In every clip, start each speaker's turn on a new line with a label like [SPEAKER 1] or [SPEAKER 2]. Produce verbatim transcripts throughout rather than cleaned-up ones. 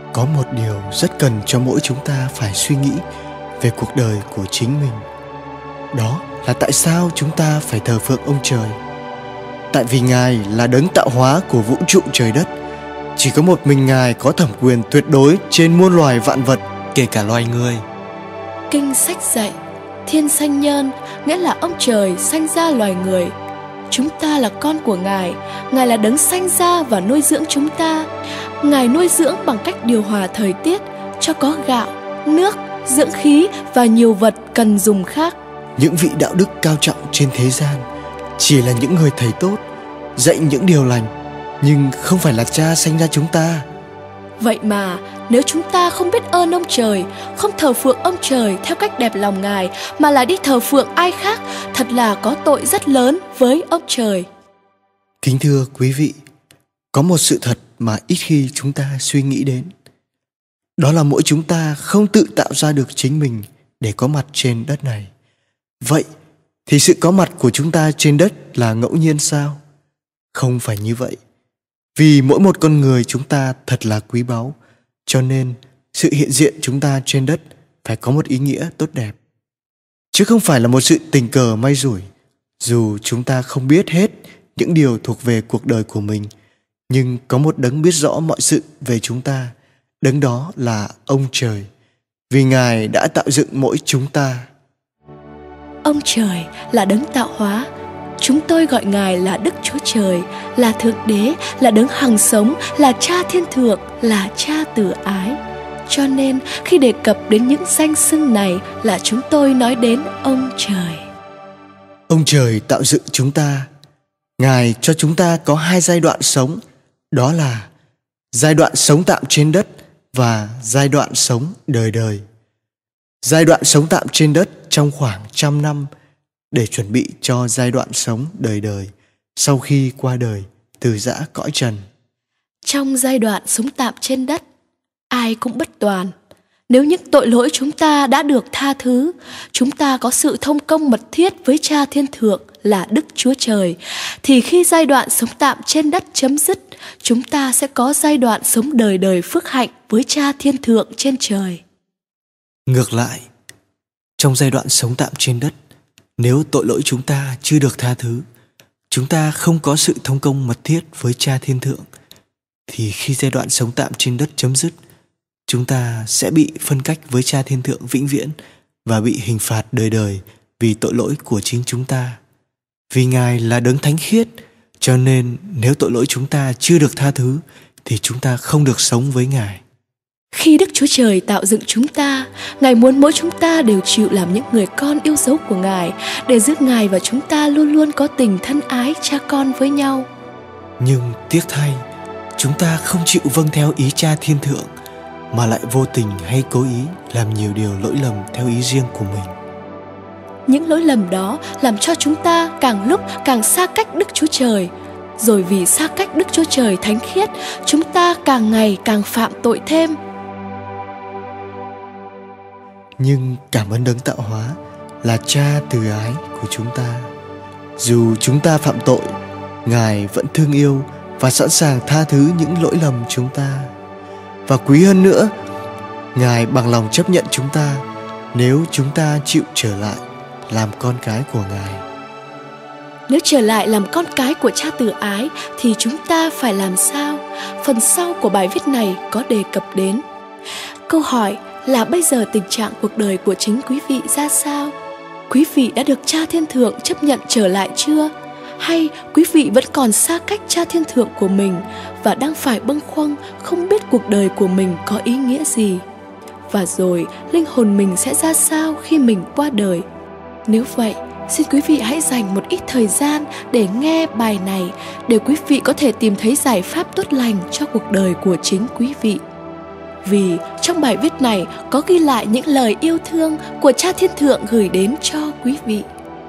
[SPEAKER 1] Có một điều rất cần cho mỗi chúng ta phải suy nghĩ về cuộc đời của chính mình. Đó là tại sao chúng ta phải thờ phượng ông trời. Tại vì Ngài là đấng tạo hóa của vũ trụ trời đất. Chỉ có một mình Ngài có thẩm quyền tuyệt đối trên muôn loài vạn vật, kể cả loài người.
[SPEAKER 2] Kinh sách dạy, thiên sanh nhân, nghĩa là ông trời sanh ra loài người. Chúng ta là con của Ngài, Ngài là đấng sanh ra và nuôi dưỡng chúng ta. Ngài nuôi dưỡng bằng cách điều hòa thời tiết, cho có gạo, nước, dưỡng khí và nhiều vật cần dùng khác.
[SPEAKER 1] Những vị đạo đức cao trọng trên thế gian chỉ là những người thầy tốt, dạy những điều lành, nhưng không phải là Cha sanh ra chúng ta.
[SPEAKER 2] Vậy mà nếu chúng ta không biết ơn ông trời, không thờ phượng ông trời theo cách đẹp lòng Ngài, mà là đi thờ phượng ai khác, thật là có tội rất lớn với ông trời.
[SPEAKER 1] Kính thưa quý vị, có một sự thật mà ít khi chúng ta suy nghĩ đến. Đó là mỗi chúng ta không tự tạo ra được chính mình để có mặt trên đất này. Vậy thì sự có mặt của chúng ta trên đất là ngẫu nhiên sao? Không phải như vậy. Vì mỗi một con người chúng ta thật là quý báu, cho nên sự hiện diện chúng ta trên đất phải có một ý nghĩa tốt đẹp, chứ không phải là một sự tình cờ may rủi. Dù chúng ta không biết hết những điều thuộc về cuộc đời của mình, nhưng có một đấng biết rõ mọi sự về chúng ta. Đấng đó là ông trời, vì Ngài đã tạo dựng mỗi chúng ta.
[SPEAKER 2] Ông trời là đấng tạo hóa. Chúng tôi gọi Ngài là Đức Chúa Trời, là Thượng Đế, là đấng hằng sống, là Cha thiên thượng, là Cha từ ái. Cho nên khi đề cập đến những danh xưng này là chúng tôi nói đến ông trời.
[SPEAKER 1] Ông trời tạo dựng chúng ta. Ngài cho chúng ta có hai giai đoạn sống, đó là giai đoạn sống tạm trên đất và giai đoạn sống đời đời. Giai đoạn sống tạm trên đất trong khoảng trăm năm để chuẩn bị cho giai đoạn sống đời đời sau khi qua đời từ giã cõi trần.
[SPEAKER 2] Trong giai đoạn sống tạm trên đất, ai cũng bất toàn. Nếu những tội lỗi chúng ta đã được tha thứ, chúng ta có sự thông công mật thiết với Cha thiên thượng là Đức Chúa Trời, thì khi giai đoạn sống tạm trên đất chấm dứt, chúng ta sẽ có giai đoạn sống đời đời phước hạnh với Cha thiên thượng trên trời.
[SPEAKER 1] Ngược lại, trong giai đoạn sống tạm trên đất, nếu tội lỗi chúng ta chưa được tha thứ, chúng ta không có sự thông công mật thiết với Cha thiên thượng, thì khi giai đoạn sống tạm trên đất chấm dứt, chúng ta sẽ bị phân cách với Cha thiên thượng vĩnh viễn và bị hình phạt đời đời vì tội lỗi của chính chúng ta. Vì Ngài là đấng thánh khiết, cho nên nếu tội lỗi chúng ta chưa được tha thứ thì chúng ta không được sống với Ngài.
[SPEAKER 2] Khi Đức Chúa Trời tạo dựng chúng ta, Ngài muốn mỗi chúng ta đều chịu làm những người con yêu dấu của Ngài, để giúp Ngài và chúng ta luôn luôn có tình thân ái cha con với nhau.
[SPEAKER 1] Nhưng tiếc thay, chúng ta không chịu vâng theo ý Cha thiên thượng, mà lại vô tình hay cố ý làm nhiều điều lỗi lầm theo ý riêng của mình.
[SPEAKER 2] Những lỗi lầm đó làm cho chúng ta càng lúc càng xa cách Đức Chúa Trời. Rồi vì xa cách Đức Chúa Trời thánh khiết, chúng ta càng ngày càng phạm tội thêm.
[SPEAKER 1] Nhưng cảm ơn đấng tạo hóa là Cha từ ái của chúng ta. Dù chúng ta phạm tội, Ngài vẫn thương yêu và sẵn sàng tha thứ những lỗi lầm chúng ta. Và quý hơn nữa, Ngài bằng lòng chấp nhận chúng ta nếu chúng ta chịu trở lại làm con cái của Ngài.
[SPEAKER 2] Nếu trở lại làm con cái của Cha từ ái thì chúng ta phải làm sao? Phần sau của bài viết này có đề cập đến. Câu hỏi là bây giờ tình trạng cuộc đời của chính quý vị ra sao? Quý vị đã được Cha thiên thượng chấp nhận trở lại chưa? Hay quý vị vẫn còn xa cách Cha thiên thượng của mình và đang phải bâng khuâng không biết cuộc đời của mình có ý nghĩa gì? Và rồi linh hồn mình sẽ ra sao khi mình qua đời? Nếu vậy, xin quý vị hãy dành một ít thời gian để nghe bài này, để quý vị có thể tìm thấy giải pháp tốt lành cho cuộc đời của chính quý vị. Vì trong bài viết này có ghi lại những lời yêu thương của Cha thiên thượng gửi đến cho quý vị.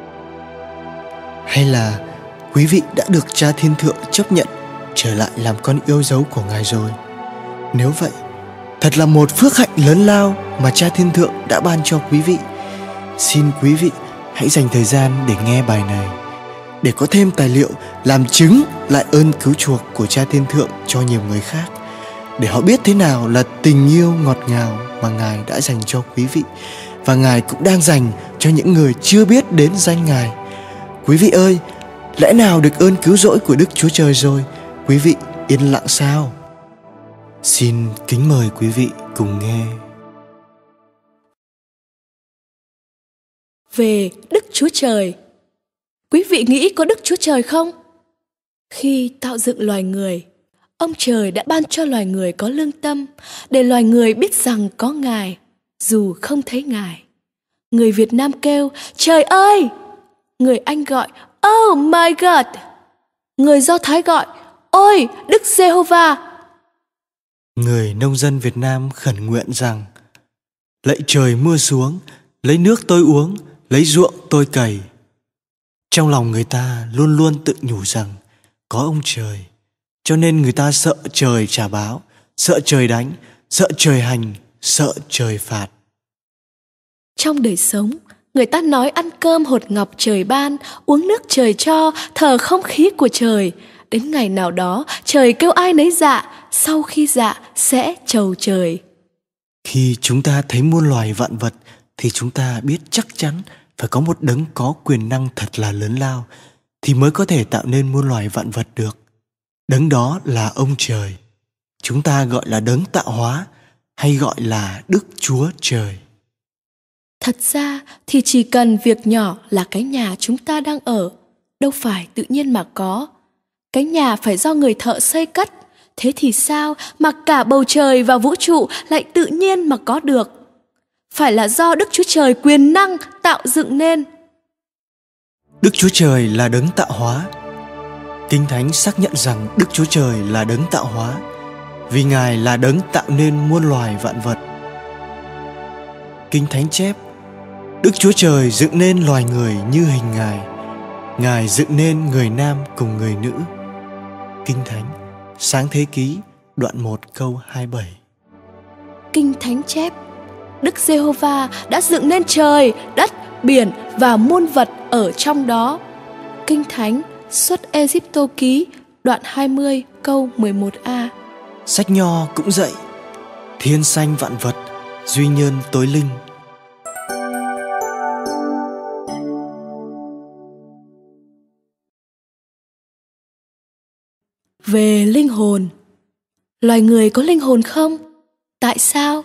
[SPEAKER 1] Hay là quý vị đã được Cha thiên thượng chấp nhận trở lại làm con yêu dấu của Ngài rồi? Nếu vậy, thật là một phước hạnh lớn lao mà Cha thiên thượng đã ban cho quý vị. Xin quý vị hãy dành thời gian để nghe bài này, để có thêm tài liệu làm chứng lại ơn cứu chuộc của Cha thiên thượng cho nhiều người khác. để họ biết thế nào là tình yêu ngọt ngào mà Ngài đã dành cho quý vị, và Ngài cũng đang dành cho những người chưa biết đến danh Ngài. Quý vị ơi, lẽ nào được ơn cứu rỗi của Đức Chúa Trời rồi, quý vị yên lặng sao? Xin kính mời quý vị cùng nghe.
[SPEAKER 2] Về Đức Chúa Trời. Quý vị nghĩ có Đức Chúa Trời không? Khi tạo dựng loài người, ông trời đã ban cho loài người có lương tâm để loài người biết rằng có Ngài, dù không thấy Ngài. Người Việt Nam kêu, trời ơi! Người Anh gọi, oh my God! Người Do Thái gọi, ôi Đức Giê-hô-va!
[SPEAKER 1] Người nông dân Việt Nam khẩn nguyện rằng, lạy trời mưa xuống, lấy nước tôi uống, lấy ruộng tôi cày. Trong lòng người ta luôn luôn tự nhủ rằng có ông trời, cho nên người ta sợ trời trả báo, sợ trời đánh, sợ trời hành, sợ trời phạt.
[SPEAKER 2] Trong đời sống, người ta nói ăn cơm hột ngọc trời ban, uống nước trời cho, thở không khí của trời. Đến ngày nào đó, trời kêu ai nấy dạ, sau khi dạ sẽ chầu trời.
[SPEAKER 1] Khi chúng ta thấy muôn loài vạn vật, thì chúng ta biết chắc chắn phải có một đấng có quyền năng thật là lớn lao, thì mới có thể tạo nên muôn loài vạn vật được. Đấng đó là ông trời. Chúng ta gọi là đấng tạo hóa, hay gọi là Đức Chúa Trời.
[SPEAKER 2] Thật ra thì chỉ cần việc nhỏ là cái nhà chúng ta đang ở, đâu phải tự nhiên mà có. Cái nhà phải do người thợ xây cất. Thế thì sao mà cả bầu trời và vũ trụ lại tự nhiên mà có được? Phải là do Đức Chúa Trời quyền năng tạo dựng nên.
[SPEAKER 1] Đức Chúa Trời là đấng tạo hóa. Kinh Thánh xác nhận rằng Đức Chúa Trời là đấng tạo hóa, vì Ngài là đấng tạo nên muôn loài vạn vật. Kinh Thánh chép, Đức Chúa Trời dựng nên loài người như hình Ngài, Ngài dựng nên người nam cùng người nữ. Kinh Thánh, Sáng Thế Ký, đoạn một câu hai mươi bảy.
[SPEAKER 2] Kinh Thánh chép, Đức Giê-hô-va đã dựng nên trời, đất, biển và muôn vật ở trong đó. Kinh Thánh, Xuất Ê-díp-tô Ký, đoạn hai mươi câu mười một a.
[SPEAKER 1] Sách Nho cũng dạy, thiên sanh vạn vật, duy nhân tối linh.
[SPEAKER 2] Về linh hồn. Loài người có linh hồn không? Tại sao?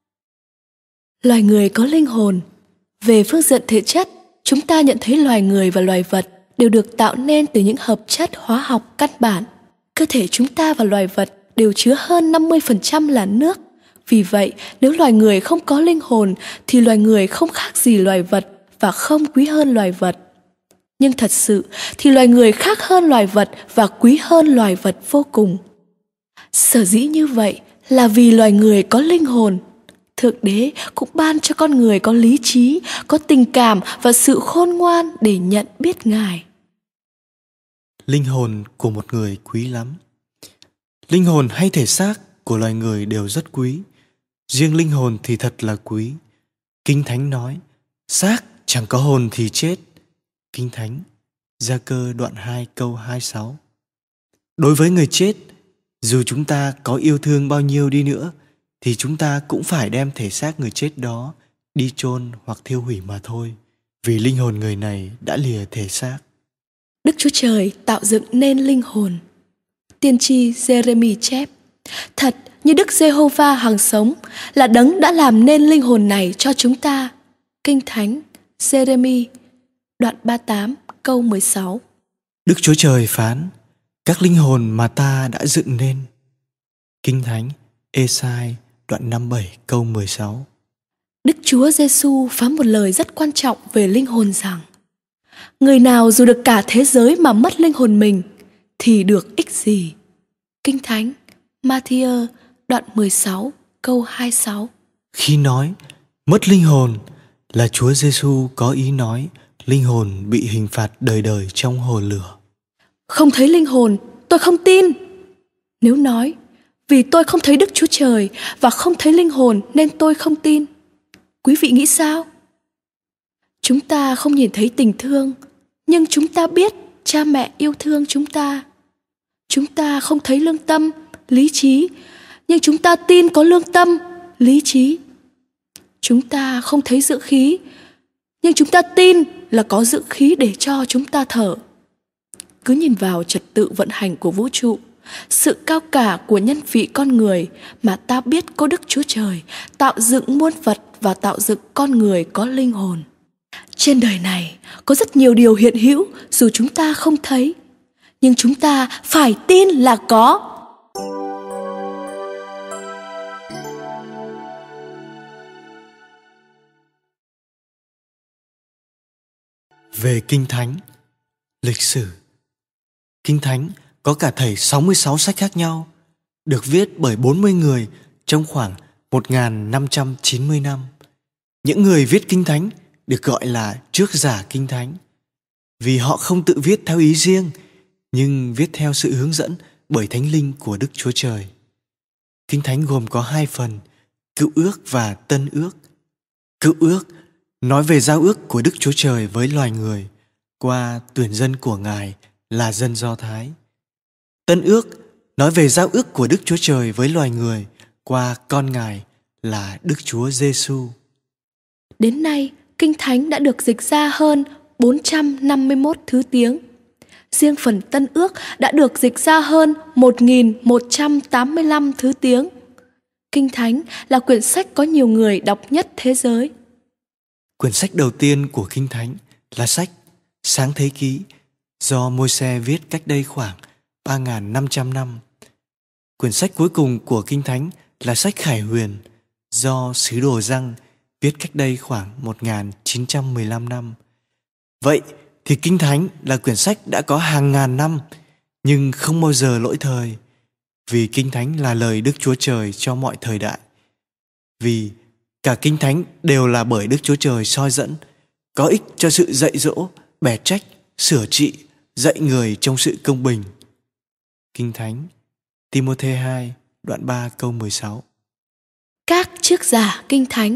[SPEAKER 2] Loài người có linh hồn. Về phương diện thể chất, chúng ta nhận thấy loài người và loài vật đều được tạo nên từ những hợp chất hóa học căn bản. Cơ thể chúng ta và loài vật đều chứa hơn năm mươi phần trăm là nước. Vì vậy, nếu loài người không có linh hồn thì loài người không khác gì loài vật và không quý hơn loài vật. Nhưng thật sự thì loài người khác hơn loài vật và quý hơn loài vật vô cùng. Sở dĩ như vậy là vì loài người có linh hồn. Thượng Đế cũng ban cho con người có lý trí, có tình cảm và sự khôn ngoan để nhận biết Ngài.
[SPEAKER 1] Linh hồn của một người quý lắm. Linh hồn hay thể xác của loài người đều rất quý. Riêng linh hồn thì thật là quý. Kinh Thánh nói, xác chẳng có hồn thì chết. Kinh Thánh, Gia Cơ đoạn hai câu hai mươi sáu. Đối với người chết, dù chúng ta có yêu thương bao nhiêu đi nữa, thì chúng ta cũng phải đem thể xác người chết đó đi chôn hoặc thiêu hủy mà thôi, vì linh hồn người này đã lìa thể xác.
[SPEAKER 2] Đức Chúa Trời tạo dựng nên linh hồn. Tiên tri Giê-rê-mi chép, thật như Đức Giê-hô-va hằng sống là đấng đã làm nên linh hồn này cho chúng ta. Kinh Thánh, Giê-rê-mi đoạn ba mươi tám câu mười sáu.
[SPEAKER 1] Đức Chúa Trời phán, các linh hồn mà ta đã dựng nên. Kinh Thánh, Ê-sai đoạn năm mươi bảy câu mười sáu.
[SPEAKER 2] Đức Chúa Giêsu phán một lời rất quan trọng về linh hồn rằng, người nào dù được cả thế giới mà mất linh hồn mình thì được ích gì? Kinh Thánh, Ma-thi-ơ đoạn mười sáu câu hai mươi sáu.
[SPEAKER 1] Khi nói mất linh hồn là Chúa Giêsu có ý nói linh hồn bị hình phạt đời đời trong hồ lửa.
[SPEAKER 2] Không thấy linh hồn, tôi không tin. Nếu nói, vì tôi không thấy Đức Chúa Trời và không thấy linh hồn nên tôi không tin, quý vị nghĩ sao? Chúng ta không nhìn thấy tình thương, nhưng chúng ta biết cha mẹ yêu thương chúng ta. Chúng ta không thấy lương tâm, lý trí, nhưng chúng ta tin có lương tâm, lý trí. Chúng ta không thấy dưỡng khí, nhưng chúng ta tin là có dưỡng khí để cho chúng ta thở. Cứ nhìn vào trật tự vận hành của vũ trụ, sự cao cả của nhân vị con người mà ta biết có Đức Chúa Trời tạo dựng muôn vật và tạo dựng con người có linh hồn. Trên đời này có rất nhiều điều hiện hữu dù chúng ta không thấy, nhưng chúng ta phải tin là có.
[SPEAKER 1] Về Kinh Thánh, lịch sử. Kinh Thánh có cả thảy sáu mươi sáu sách khác nhau, được viết bởi bốn mươi người trong khoảng một nghìn năm trăm chín mươi năm. Những người viết Kinh Thánh được gọi là trước giả Kinh Thánh, vì họ không tự viết theo ý riêng, nhưng viết theo sự hướng dẫn bởi Thánh Linh của Đức Chúa Trời. Kinh Thánh gồm có hai phần, Cựu Ước và Tân Ước. Cựu Ước nói về giao ước của Đức Chúa Trời với loài người qua tuyển dân của Ngài là dân Do Thái. Tân Ước nói về giao ước của Đức Chúa Trời với loài người qua con Ngài là Đức Chúa Giêsu.
[SPEAKER 2] Đến nay, Kinh Thánh đã được dịch ra hơn bốn trăm năm mươi mốt thứ tiếng. Riêng phần Tân Ước đã được dịch ra hơn một nghìn một trăm tám mươi lăm thứ tiếng. Kinh Thánh là quyển sách có nhiều người đọc nhất thế giới.
[SPEAKER 1] Quyển sách đầu tiên của Kinh Thánh là sách Sáng Thế Ký do Môi-se viết cách đây khoảng ba nghìn năm trăm năm. Quyển sách cuối cùng của Kinh Thánh là sách Khải Huyền do sứ đồ Giăng viết cách đây khoảng một nghìn chín trăm mười lăm năm. Vậy thì Kinh Thánh là quyển sách đã có hàng ngàn năm nhưng không bao giờ lỗi thời, vì Kinh Thánh là lời Đức Chúa Trời cho mọi thời đại. Vì cả Kinh Thánh đều là bởi Đức Chúa Trời soi dẫn, có ích cho sự dạy dỗ, bẻ trách, sửa trị, dạy người trong sự công bình. Kinh Thánh, Ti-mô-thê hai, đoạn ba câu mười sáu.
[SPEAKER 2] Các chức giả Kinh Thánh.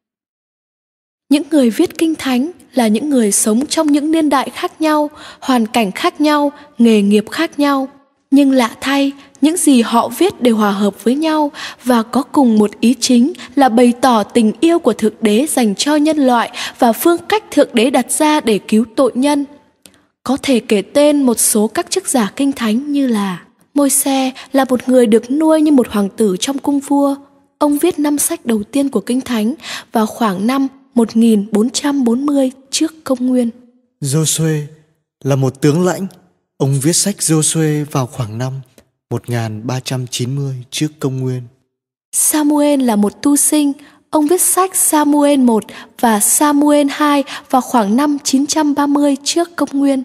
[SPEAKER 2] Những người viết Kinh Thánh là những người sống trong những niên đại khác nhau, hoàn cảnh khác nhau, nghề nghiệp khác nhau. Nhưng lạ thay, những gì họ viết đều hòa hợp với nhau và có cùng một ý chính là bày tỏ tình yêu của Thượng Đế dành cho nhân loại và phương cách Thượng Đế đặt ra để cứu tội nhân. Có thể kể tên một số các chức giả Kinh Thánh như là Môi-se là một người được nuôi như một hoàng tử trong cung vua. Ông viết năm sách đầu tiên của Kinh Thánh vào khoảng năm một nghìn bốn trăm bốn mươi trước công nguyên.
[SPEAKER 1] Giô-suê là một tướng lãnh. Ông viết sách Giô-suê vào khoảng năm một nghìn ba trăm chín mươi trước công nguyên.
[SPEAKER 2] Sa-mu-ên là một tu sinh. Ông viết sách Sa-mu-ên một và Sa-mu-ên hai vào khoảng năm chín trăm ba mươi trước công nguyên.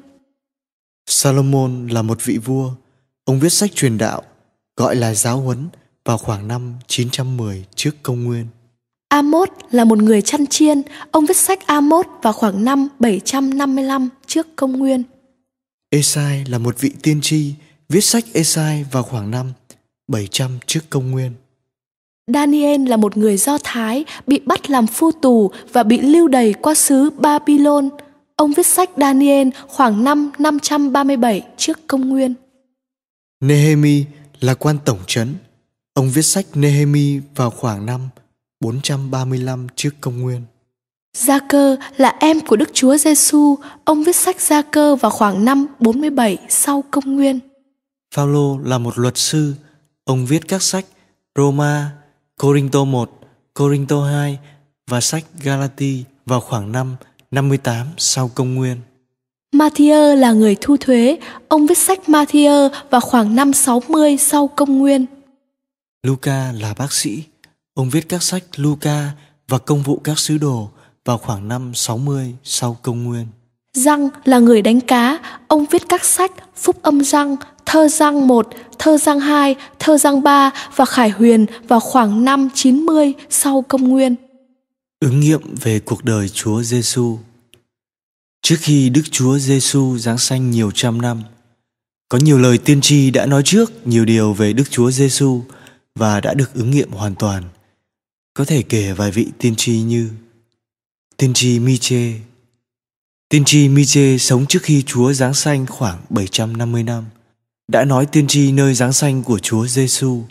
[SPEAKER 1] Salomon là một vị vua. Ông viết sách truyền đạo, gọi là giáo huấn, vào khoảng năm chín trăm mười trước công nguyên.
[SPEAKER 2] Amos là một người chăn chiên. Ông viết sách Amos vào khoảng năm bảy trăm năm mươi lăm trước công nguyên.
[SPEAKER 1] Ê-sai là một vị tiên tri, viết sách Ê-sai vào khoảng năm bảy trăm trước công nguyên.
[SPEAKER 2] Daniel là một người Do Thái bị bắt làm phu tù và bị lưu đày qua xứ Babylon. Ông viết sách Daniel khoảng năm năm trăm ba mươi bảy trước công nguyên.
[SPEAKER 1] Nehemi là quan tổng trấn. Ông viết sách Nehemi vào khoảng năm bốn trăm ba mươi lăm trước công nguyên.
[SPEAKER 2] Gia-cơ là em của Đức Chúa Giêsu. Ông viết sách Gia-cơ vào khoảng năm bốn mươi bảy sau công nguyên.
[SPEAKER 1] Phao-lô là một luật sư. Ông viết các sách Roma, Cô-rinh-tô một, Cô-rinh-tô hai và sách Ga-la-ti vào khoảng năm năm mươi tám sau công nguyên.
[SPEAKER 2] Ma-thi-ơ là người thu thuế. Ông viết sách Ma-thi-ơ vào khoảng năm sáu mươi sau công nguyên.
[SPEAKER 1] Luca là bác sĩ. Ông viết các sách Luca và Công vụ các sứ đồ vào khoảng năm sáu mươi sau công nguyên.
[SPEAKER 2] Giăng là người đánh cá. Ông viết các sách Phúc âm Giăng, Thơ Giăng một, Thơ Giăng hai, Thơ Giăng ba và Khải Huyền vào khoảng năm chín mươi sau công nguyên.
[SPEAKER 1] Ứng nghiệm về cuộc đời Chúa Giêsu. Trước khi Đức Chúa Giêsu giáng sanh nhiều trăm năm, có nhiều lời tiên tri đã nói trước nhiều điều về Đức Chúa Giêsu và đã được ứng nghiệm hoàn toàn. Có thể kể vài vị tiên tri như tiên tri Mi-chê. Tiên tri Mi-chê sống trước khi Chúa giáng sanh khoảng bảy trăm năm mươi năm, đã nói tiên tri nơi giáng sanh của Chúa Giêsu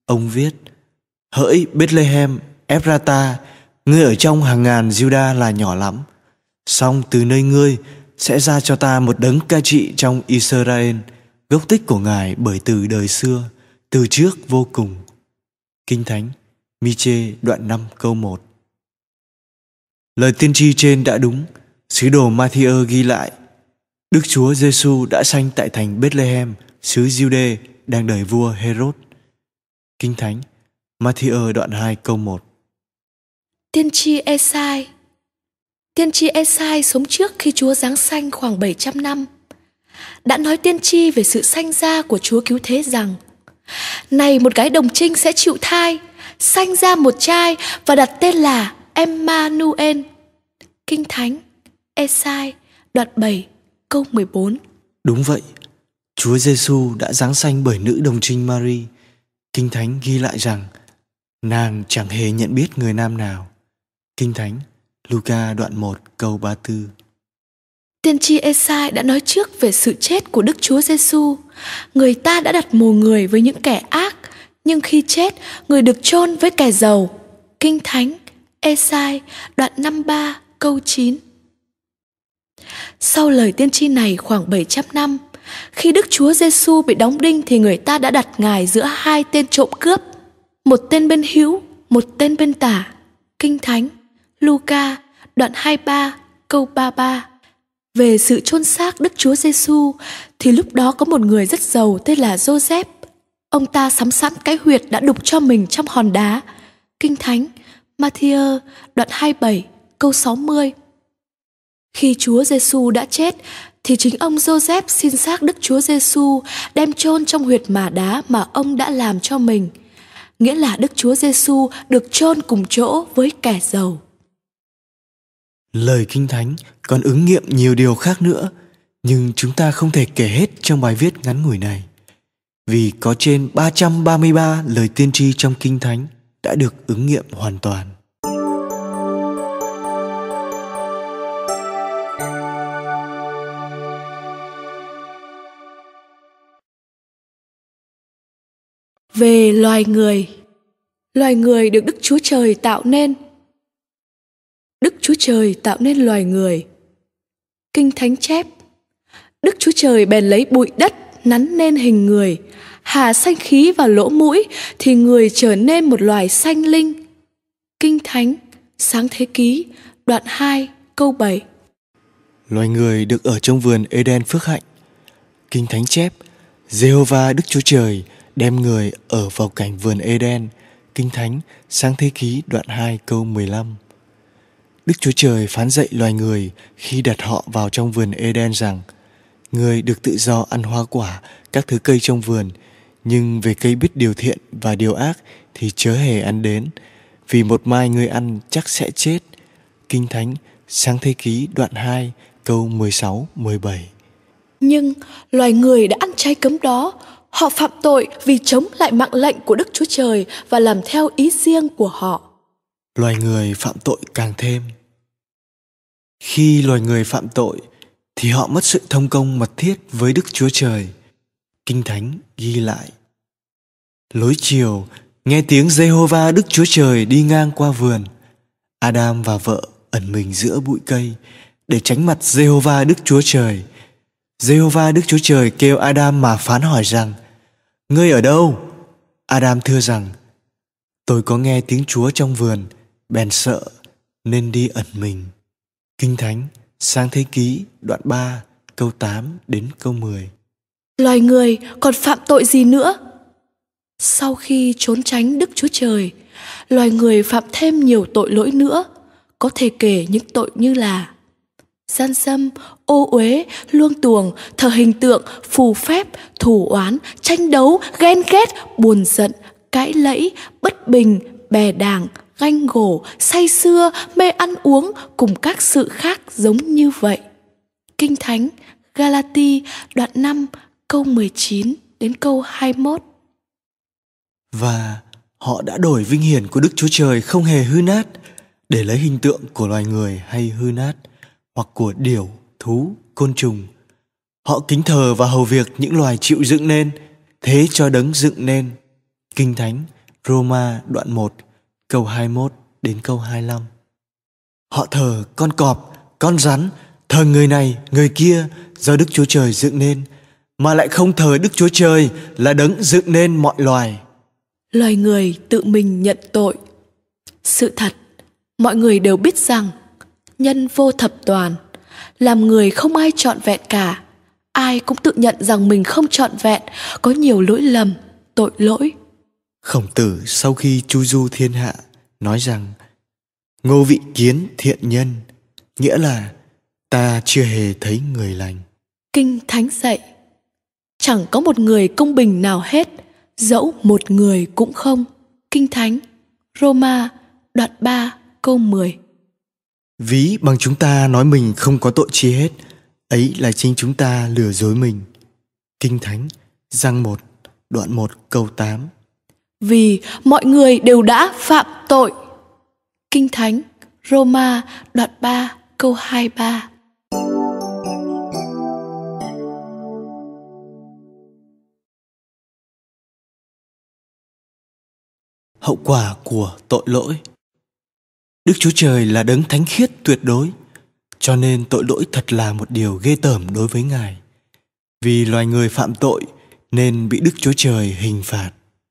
[SPEAKER 1] Ông viết: Hỡi Bethlehem Ephrata, ngươi ở trong hàng ngàn Juda là nhỏ lắm, song từ nơi ngươi sẽ ra cho ta một đấng cai trị trong Israel, gốc tích của Ngài bởi từ đời xưa, từ trước vô cùng. Kinh Thánh Mi-chê đoạn năm câu một. Lời tiên tri trên đã đúng. Sứ đồ Ma-thi-ơ ghi lại: Đức Chúa Giêsu đã sanh tại thành Bethlehem, xứ Giu-đê, đang đời vua Hê-rốt. Kinh Thánh Ma-thi-ơ đoạn hai câu một.
[SPEAKER 2] Tiên tri Ê-sai. Tiên tri Ê-sai sống trước khi Chúa giáng sanh khoảng bảy trăm năm, đã nói tiên tri về sự sanh ra của Chúa cứu thế rằng: Này, một gái đồng trinh sẽ chịu thai, sanh ra một trai và đặt tên là Emmanuel. Kinh Thánh Ê-sai đoạn bảy câu mười bốn.
[SPEAKER 1] Đúng vậy, Chúa Giêsu đã giáng sanh bởi nữ đồng trinh Mary. Kinh Thánh ghi lại rằng nàng chẳng hề nhận biết người nam nào. Kinh Thánh Luca đoạn một câu ba mươi tư.
[SPEAKER 2] Tiên tri Ê-sai đã nói trước về sự chết của Đức Chúa Giêsu. Người ta đã đặt mồ người với những kẻ ác, nhưng khi chết, người được chôn với kẻ giàu. Kinh Thánh Ê-sai đoạn năm mươi ba câu chín. Sau lời tiên tri này khoảng bảy trăm năm, khi Đức Chúa Giêsu bị đóng đinh thì người ta đã đặt Ngài giữa hai tên trộm cướp, một tên bên hữu, một tên bên tả. Kinh Thánh Luca đoạn hai mươi ba câu ba mươi ba. Về sự chôn xác Đức Chúa Giêsu thì lúc đó có một người rất giàu tên là Joseph. Ông ta sắm sẵn cái huyệt đã đục cho mình trong hòn đá. Kinh Thánh Ma-thi-ơ đoạn hai mươi bảy câu sáu mươi. Khi Chúa Giêsu đã chết thì chính ông Joseph xin xác Đức Chúa Giêsu đem chôn trong huyệt mả đá mà ông đã làm cho mình, nghĩa là Đức Chúa Giêsu được chôn cùng chỗ với kẻ giàu.
[SPEAKER 1] Lời Kinh Thánh còn ứng nghiệm nhiều điều khác nữa, nhưng chúng ta không thể kể hết trong bài viết ngắn ngủi này, vì có trên ba trăm ba mươi ba lời tiên tri trong Kinh Thánh đã được ứng nghiệm hoàn toàn.
[SPEAKER 2] Về loài người. Loài người được Đức Chúa Trời tạo nên. Đức Chúa Trời tạo nên loài người. Kinh Thánh chép: Đức Chúa Trời bèn lấy bụi đất nắn nên hình người, hà sanh khí vào lỗ mũi thì người trở nên một loài sanh linh. Kinh Thánh Sáng Thế Ký đoạn hai câu bảy.
[SPEAKER 1] Loài người được ở trong vườn Eden phước hạnh. Kinh Thánh chép: Giê-hô-va Đức Chúa Trời đem người ở vào cảnh vườn Eden. Kinh Thánh Sáng Thế Ký đoạn hai câu mười lăm. Đức Chúa Trời phán dạy loài người khi đặt họ vào trong vườn Eden rằng: Người được tự do ăn hoa quả các thứ cây trong vườn, nhưng về cây biết điều thiện và điều ác thì chớ hề ăn đến, vì một mai người ăn chắc sẽ chết. Kinh Thánh Sáng Thế Ký đoạn hai câu mười sáu mười bảy.
[SPEAKER 2] Nhưng loài người đã ăn trái cấm đó. Họ phạm tội vì chống lại mạng lệnh của Đức Chúa Trời và làm theo ý riêng của họ.
[SPEAKER 1] Loài người phạm tội càng thêm. Khi loài người phạm tội thì họ mất sự thông công mật thiết với Đức Chúa Trời. Kinh Thánh ghi lại: Lối chiều nghe tiếng Giê-hô-va Đức Chúa Trời đi ngang qua vườn. Adam và vợ ẩn mình giữa bụi cây để tránh mặt Giê-hô-va Đức Chúa Trời. Giê-hô-va Đức Chúa Trời kêu Adam mà phán hỏi rằng: Ngươi ở đâu? Adam thưa rằng: Tôi có nghe tiếng Chúa trong vườn, bèn sợ nên đi ẩn mình. Kinh Thánh Sáng Thế Ký đoạn ba câu tám đến câu mười.
[SPEAKER 2] Loài người còn phạm tội gì nữa? Sau khi trốn tránh Đức Chúa Trời, loài người phạm thêm nhiều tội lỗi nữa. Có thể kể những tội như là gian dâm, ô uế, luông tuồng, thờ hình tượng, phù phép, thù oán, tranh đấu, ghen ghét, buồn giận, cãi lẫy, bất bình, bè đảng, ganh gổ, say sưa, mê ăn uống cùng các sự khác giống như vậy. Kinh Thánh Galati đoạn năm câu mười chín đến câu hai mươi mốt.
[SPEAKER 1] Và họ đã đổi vinh hiển của Đức Chúa Trời không hề hư nát để lấy hình tượng của loài người hay hư nát, hoặc của điểu, thú, côn trùng. Họ kính thờ và hầu việc những loài chịu dựng nên, thế cho đấng dựng nên. Kinh Thánh Roma đoạn một câu hai mươi mốt đến câu hai mươi lăm. Họ thờ con cọp, con rắn, thờ người này, người kia do Đức Chúa Trời dựng nên, mà lại không thờ Đức Chúa Trời là đấng dựng nên mọi loài.
[SPEAKER 2] Loài người tự mình nhận tội. Sự thật, mọi người đều biết rằng nhân vô thập toàn, làm người không ai trọn vẹn cả. Ai cũng tự nhận rằng mình không trọn vẹn, có nhiều lỗi lầm, tội lỗi.
[SPEAKER 1] Khổng Tử sau khi chu du thiên hạ nói rằng: Ngô vị kiến thiện nhân, nghĩa là ta chưa hề thấy người lành.
[SPEAKER 2] Kinh Thánh dạy: chẳng có một người công bình nào hết, dẫu một người cũng không. Kinh Thánh Roma đoạn ba câu mười.
[SPEAKER 1] Ví bằng chúng ta nói mình không có tội chi hết, ấy là chính chúng ta lừa dối mình. Kinh Thánh Giăng một đoạn một câu tám.
[SPEAKER 2] Vì mọi người đều đã phạm tội. Kinh Thánh Roma đoạn ba câu hai mươi ba.
[SPEAKER 1] Hậu quả của tội lỗi. Đức Chúa Trời là đấng thánh khiết tuyệt đối, cho nên tội lỗi thật là một điều ghê tởm đối với Ngài. Vì loài người phạm tội nên bị Đức Chúa Trời hình phạt.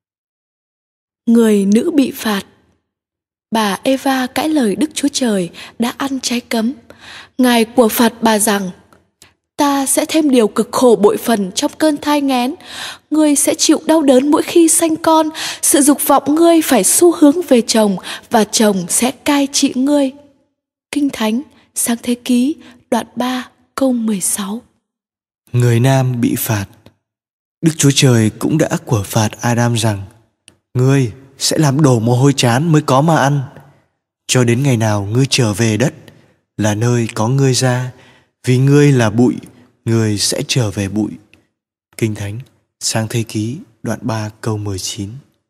[SPEAKER 2] Người nữ bị phạt. Bà Eva cãi lời Đức Chúa Trời đã ăn trái cấm. Ngài của phạt bà rằng: ta sẽ thêm điều cực khổ bội phần trong cơn thai nghén. Ngươi sẽ chịu đau đớn mỗi khi sanh con. Sự dục vọng ngươi phải xu hướng về chồng, và chồng sẽ cai trị ngươi. Kinh Thánh Sáng Thế Ký đoạn ba câu mười sáu.
[SPEAKER 1] Người nam bị phạt. Đức Chúa Trời cũng đã của phạt Adam rằng: ngươi sẽ làm đổ mồ hôi trán mới có mà ăn, cho đến ngày nào ngươi trở về đất, là nơi có ngươi ra, vì ngươi là bụi, ngươi sẽ trở về bụi. Kinh Thánh Sáng Thế Ký đoạn ba câu mười chín.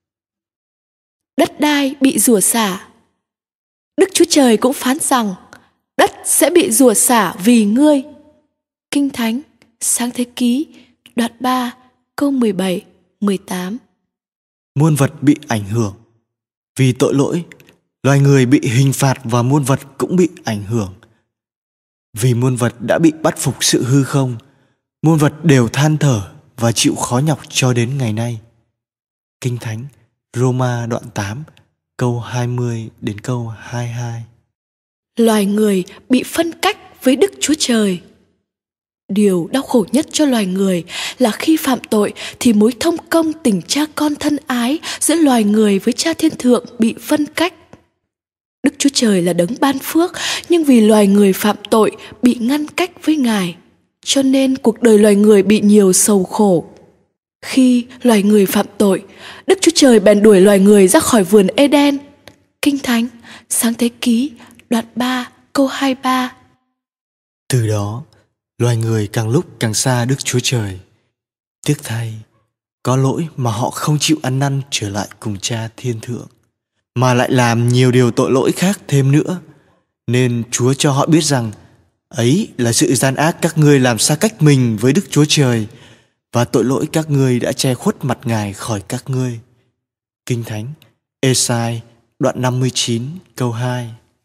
[SPEAKER 2] Đất đai bị rủa xả. Đức Chúa Trời cũng phán rằng đất sẽ bị rủa xả vì ngươi. Kinh Thánh Sáng Thế Ký đoạn ba câu mười bảy, mười tám.
[SPEAKER 1] Muôn vật bị ảnh hưởng. Vì tội lỗi, loài người bị hình phạt và muôn vật cũng bị ảnh hưởng. Vì muôn vật đã bị bắt phục sự hư không, muôn vật đều than thở và chịu khó nhọc cho đến ngày nay. Kinh Thánh Roma đoạn tám câu hai mươi đến câu hai mươi hai.
[SPEAKER 2] Loài người bị phân cách với Đức Chúa Trời. Điều đau khổ nhất cho loài người là khi phạm tội thì mối thông công tình cha con thân ái giữa loài người với Cha Thiên Thượng bị phân cách. Đức Chúa Trời là đấng ban phước, nhưng vì loài người phạm tội bị ngăn cách với Ngài, cho nên cuộc đời loài người bị nhiều sầu khổ. Khi loài người phạm tội, Đức Chúa Trời bèn đuổi loài người ra khỏi vườn Eden. Kinh Thánh Sáng Thế Ký đoạn ba câu hai mươi ba.
[SPEAKER 1] Từ đó, loài người càng lúc càng xa Đức Chúa Trời. Tiếc thay, có lỗi mà họ không chịu ăn năn trở lại cùng Cha Thiên Thượng, mà lại làm nhiều điều tội lỗi khác thêm nữa. Nên Chúa cho họ biết rằng ấy là sự gian ác các ngươi làm xa cách mình với Đức Chúa Trời, và tội lỗi các ngươi đã che khuất mặt Ngài khỏi các ngươi. Kinh Thánh Ê-sai đoạn năm mươi chín câu hai.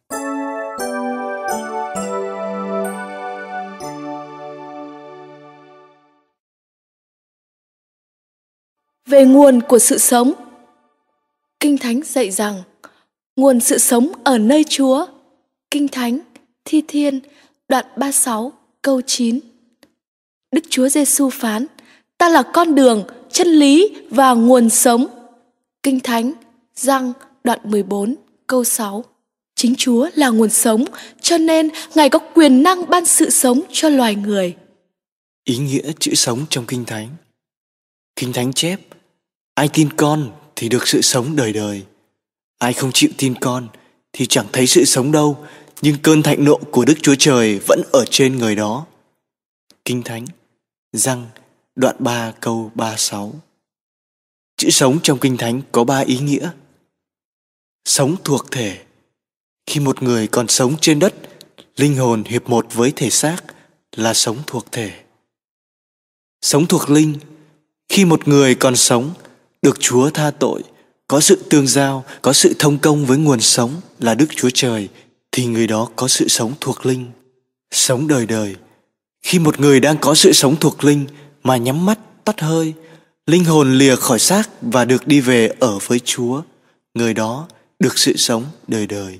[SPEAKER 2] Về nguồn của sự sống. Kinh Thánh dạy rằng nguồn sự sống ở nơi Chúa. Kinh Thánh Thi Thiên đoạn ba mươi sáu câu chín. Đức Chúa Giêsu phán: ta là con đường, chân lý và nguồn sống. Kinh Thánh Giăng đoạn mười bốn câu sáu. Chính Chúa là nguồn sống, cho nên Ngài có quyền năng ban sự sống cho loài người.
[SPEAKER 1] Ý nghĩa chữ sống trong Kinh Thánh. Kinh Thánh chép: ai tin con thì được sự sống đời đời. Ai không chịu tin con thì chẳng thấy sự sống đâu, nhưng cơn thạnh nộ của Đức Chúa Trời vẫn ở trên người đó. Kinh Thánh Giăng đoạn ba câu ba mươi sáu. Chữ sống trong Kinh Thánh có ba ý nghĩa. Sống thuộc thể. Khi một người còn sống trên đất, linh hồn hiệp một với thể xác là sống thuộc thể. Sống thuộc linh. Khi một người còn sống, được Chúa tha tội, có sự tương giao, có sự thông công với nguồn sống là Đức Chúa Trời, thì người đó có sự sống thuộc linh, sống đời đời. Khi một người đang có sự sống thuộc linh mà nhắm mắt tắt hơi, linh hồn lìa khỏi xác và được đi về ở với Chúa, người đó được sự sống đời đời.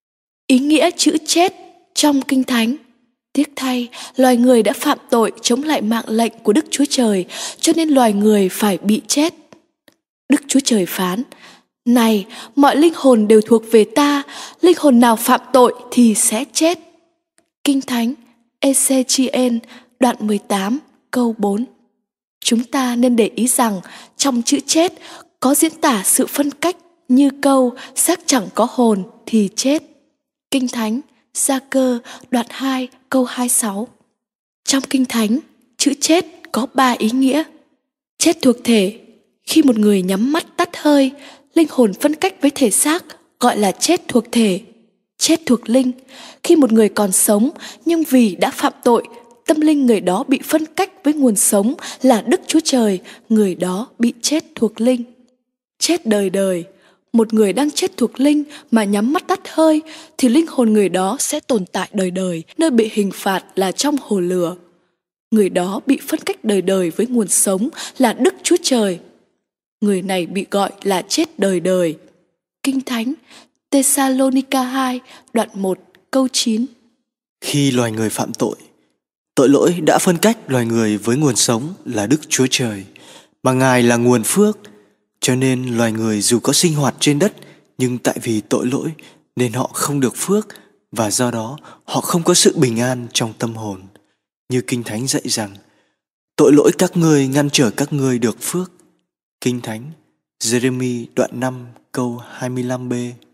[SPEAKER 2] Ý nghĩa chữ chết trong Kinh Thánh: tiếc thay, loài người đã phạm tội chống lại mạng lệnh của Đức Chúa Trời, cho nên loài người phải bị chết. Đức Chúa Trời phán: này, mọi linh hồn đều thuộc về ta, linh hồn nào phạm tội thì sẽ chết. Kinh Thánh Ê-xê-chi-ên đoạn mười tám câu bốn. Chúng ta nên để ý rằng trong chữ chết có diễn tả sự phân cách, như câu xác chẳng có hồn thì chết. Kinh Thánh Gia-cơ đoạn hai câu hai mươi sáu. Trong Kinh Thánh, chữ chết có ba ý nghĩa. Chết thuộc thể: khi một người nhắm mắt tắt hơi, linh hồn phân cách với thể xác gọi là chết thuộc thể. Chết thuộc linh: khi một người còn sống nhưng vì đã phạm tội, tâm linh người đó bị phân cách với nguồn sống là Đức Chúa Trời, người đó bị chết thuộc linh. Chết đời đời: một người đang chết thuộc linh mà nhắm mắt tắt hơi thì linh hồn người đó sẽ tồn tại đời đời, nơi bị hình phạt là trong hồ lửa. Người đó bị phân cách đời đời với nguồn sống là Đức Chúa Trời. Người này bị gọi là chết đời đời. Kinh Thánh Tê-sa-lô-ni-ca hai đoạn một câu chín.
[SPEAKER 1] Khi loài người phạm tội, tội lỗi đã phân cách loài người với nguồn sống là Đức Chúa Trời, mà Ngài là nguồn phước. Cho nên loài người dù có sinh hoạt trên đất, nhưng tại vì tội lỗi nên họ không được phước, và do đó họ không có sự bình an trong tâm hồn. Như Kinh Thánh dạy rằng, tội lỗi các ngươi ngăn trở các ngươi được phước. Kinh Thánh Giê-rê-mi đoạn năm câu hai mươi lăm b.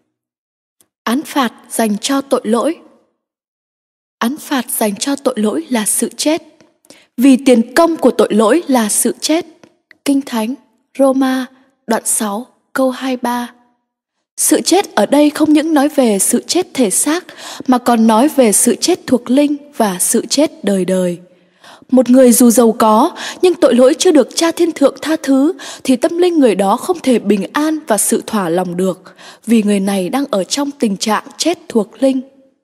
[SPEAKER 2] Án phạt dành cho tội lỗi. Án phạt dành cho tội lỗi là sự chết, vì tiền công của tội lỗi là sự chết. Kinh Thánh Rô-ma đoạn sáu câu hai mươi ba. Sự chết ở đây không những nói về sự chết thể xác, mà còn nói về sự chết thuộc linh và sự chết đời đời. Một người dù giàu có, nhưng tội lỗi chưa được Cha Thiên Thượng tha thứ, thì tâm linh người đó không thể bình an và sự thỏa lòng được, vì người này đang ở trong tình trạng chết thuộc linh.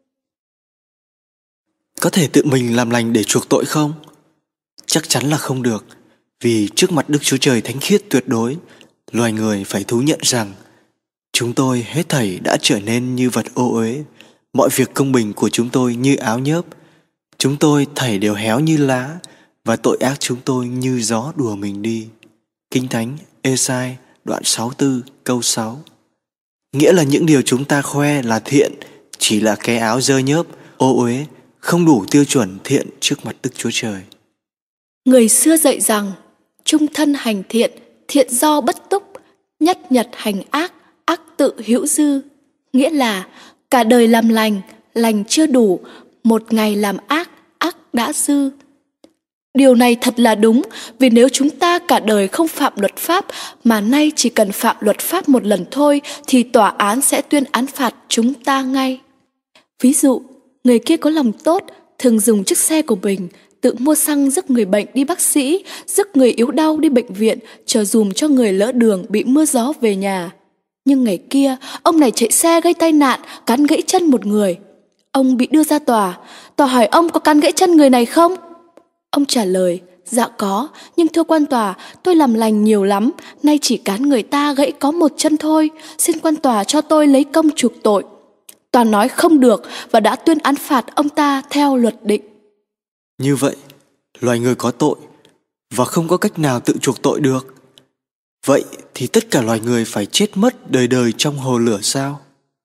[SPEAKER 1] Có thể tự mình làm lành để chuộc tội không? Chắc chắn là không được, vì trước mặt Đức Chúa Trời thánh khiết tuyệt đối, loài người phải thú nhận rằng chúng tôi hết thảy đã trở nên như vật ô uế, mọi việc công bình của chúng tôi như áo nhớp, chúng tôi thảy đều héo như lá, và tội ác chúng tôi như gió đùa mình đi. Kinh Thánh Ê-sai đoạn sáu mươi tư câu sáu. Nghĩa là những điều chúng ta khoe là thiện chỉ là cái áo dơ nhớp, ô uế, không đủ tiêu chuẩn thiện trước mặt Đức Chúa Trời.
[SPEAKER 2] Người xưa dạy rằng trung thân hành thiện, thiện do bất túc, nhất nhật hành ác, ác tự hữu dư. Nghĩa là cả đời làm lành, lành chưa đủ, một ngày làm ác, ác đã dư. Điều này thật là đúng, vì nếu chúng ta cả đời không phạm luật pháp, mà nay chỉ cần phạm luật pháp một lần thôi, thì tòa án sẽ tuyên án phạt chúng ta ngay. Ví dụ, người kia có lòng tốt, thường dùng chiếc xe của mình tự mua xăng rước người bệnh đi bác sĩ, rước người yếu đau đi bệnh viện, chờ dùm cho người lỡ đường bị mưa gió về nhà. Nhưng ngày kia, ông này chạy xe gây tai nạn, cán gãy chân một người. Ông bị đưa ra tòa. Tòa hỏi ông có cán gãy chân người này không? Ông trả lời, dạ có, nhưng thưa quan tòa, tôi làm lành nhiều lắm, nay chỉ cán người ta gãy có một chân thôi, xin quan tòa cho tôi lấy công chuộc tội. Tòa nói không được và đã tuyên án phạt ông ta theo luật định.
[SPEAKER 1] Như vậy, loài người có tội và không có cách nào tự chuộc tội được. Vậy thì tất cả loài người phải chết mất đời đời trong hồ lửa sao?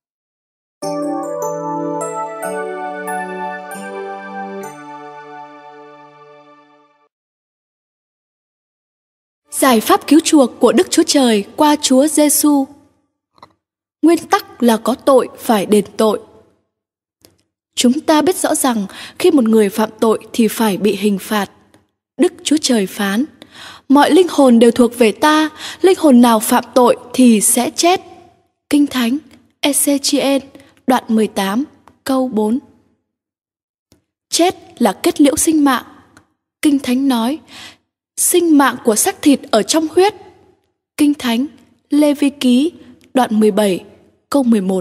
[SPEAKER 2] Giải pháp cứu chuộc của Đức Chúa Trời qua Chúa Giêsu. Nguyên tắc là có tội phải đền tội. Chúng ta biết rõ rằng khi một người phạm tội thì phải bị hình phạt. Đức Chúa Trời phán, mọi linh hồn đều thuộc về ta, linh hồn nào phạm tội thì sẽ chết. Kinh Thánh Ê-xê-chi-ên đoạn mười tám câu bốn. Chết là kết liễu sinh mạng. Kinh Thánh nói, sinh mạng của xác thịt ở trong huyết. Kinh Thánh Lê Vi Ký đoạn mười bảy câu mười một.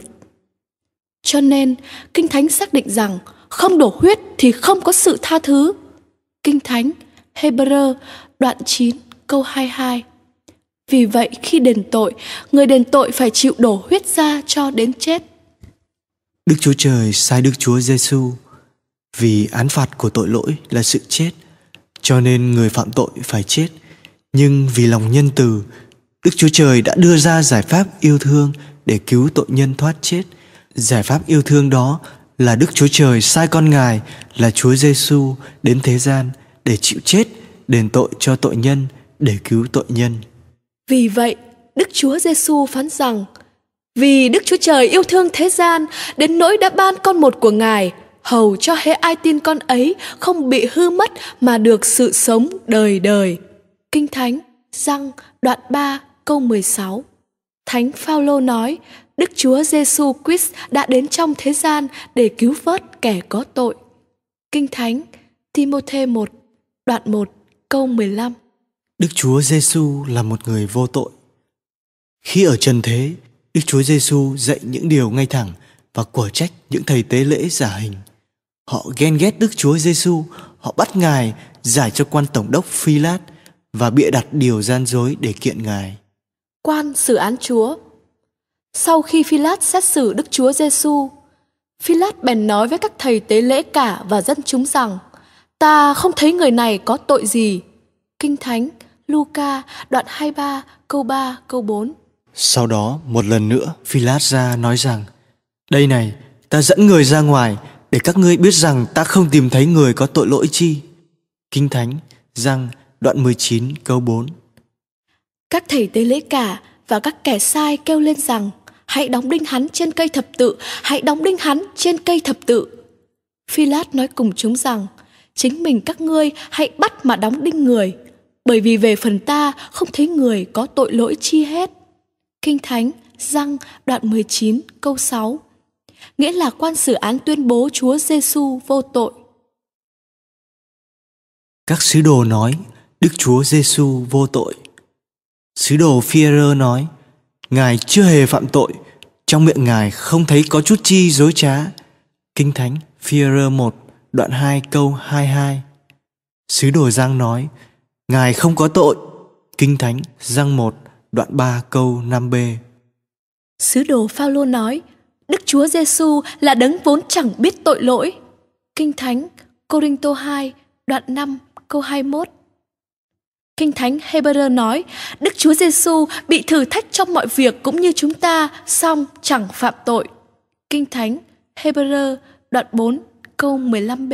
[SPEAKER 2] Cho nên Kinh Thánh xác định rằng không đổ huyết thì không có sự tha thứ. Kinh Thánh Hebrew đoạn chín câu hai mươi hai. Vì vậy khi đền tội, người đền tội phải chịu đổ huyết ra cho đến chết.
[SPEAKER 1] Đức Chúa Trời sai Đức Chúa Giêsu vì án phạt của tội lỗi là sự chết, cho nên người phạm tội phải chết. Nhưng vì lòng nhân từ, Đức Chúa Trời đã đưa ra giải pháp yêu thương để cứu tội nhân thoát chết. Giải pháp yêu thương đó là Đức Chúa Trời sai con Ngài là Chúa Giêsu đến thế gian để chịu chết, đền tội cho tội nhân, để cứu tội nhân.
[SPEAKER 2] Vì vậy, Đức Chúa Giêsu phán rằng: vì Đức Chúa Trời yêu thương thế gian đến nỗi đã ban con một của Ngài, hầu cho hễ ai tin con ấy không bị hư mất mà được sự sống đời đời. Kinh Thánh Giăng đoạn ba câu mười sáu. Thánh Phao-lô nói Đức Chúa Giêsu Christ đã đến trong thế gian để cứu vớt kẻ có tội. Kinh Thánh Ti-mô-thê một đoạn một câu mười lăm.
[SPEAKER 1] Đức Chúa Giêsu là một người vô tội. Khi ở trần thế, Đức Chúa Giêsu dạy những điều ngay thẳng và quở trách những thầy tế lễ giả hình. Họ ghen ghét Đức Chúa Giêsu, họ bắt Ngài giải cho quan tổng đốc Phi-lát và bịa đặt điều gian dối để kiện Ngài.
[SPEAKER 2] Quan xử án Chúa. Sau khi Phi-lát xét xử Đức Chúa Giêsu, Phi-lát bèn nói với các thầy tế lễ cả và dân chúng rằng: ta không thấy người này có tội gì. Kinh Thánh Luca đoạn hai mươi ba câu ba câu bốn.
[SPEAKER 1] Sau đó một lần nữa Phi-lát ra nói rằng: đây này, ta dẫn người ra ngoài để các ngươi biết rằng ta không tìm thấy người có tội lỗi chi. Kinh Thánh Giăng đoạn mười chín câu bốn.
[SPEAKER 2] Các thầy tế lễ cả và các kẻ sai kêu lên rằng: hãy đóng đinh hắn trên cây thập tự, hãy đóng đinh hắn trên cây thập tự. Phi-lát nói cùng chúng rằng: chính mình các ngươi hãy bắt mà đóng đinh người, bởi vì về phần ta không thấy người có tội lỗi chi hết. Kinh Thánh Giăng đoạn mười chín câu sáu. Nghĩa là quan xử án tuyên bố Chúa Giêsu vô tội.
[SPEAKER 1] Các sứ đồ nói Đức Chúa Giêsu vô tội. Sứ đồ Phi-e-rơ nói: Ngài chưa hề phạm tội, trong miệng Ngài không thấy có chút chi dối trá. Kinh Thánh Phi-e-rơ một đoạn hai câu hai mươi hai. Sứ đồ Giăng nói: Ngài không có tội. Kinh Thánh Giăng một đoạn ba câu năm b.
[SPEAKER 2] Sứ đồ Phao-lô nói: Đức Chúa Giêsu là đấng vốn chẳng biết tội lỗi. Kinh Thánh Cô-rinh-tô hai đoạn năm câu hai mươi mốt. Kinh Thánh Hebrew nói: Đức Chúa Giêsu bị thử thách trong mọi việc cũng như chúng ta, song chẳng phạm tội. Kinh Thánh Hebrew đoạn bốn câu mười lăm b.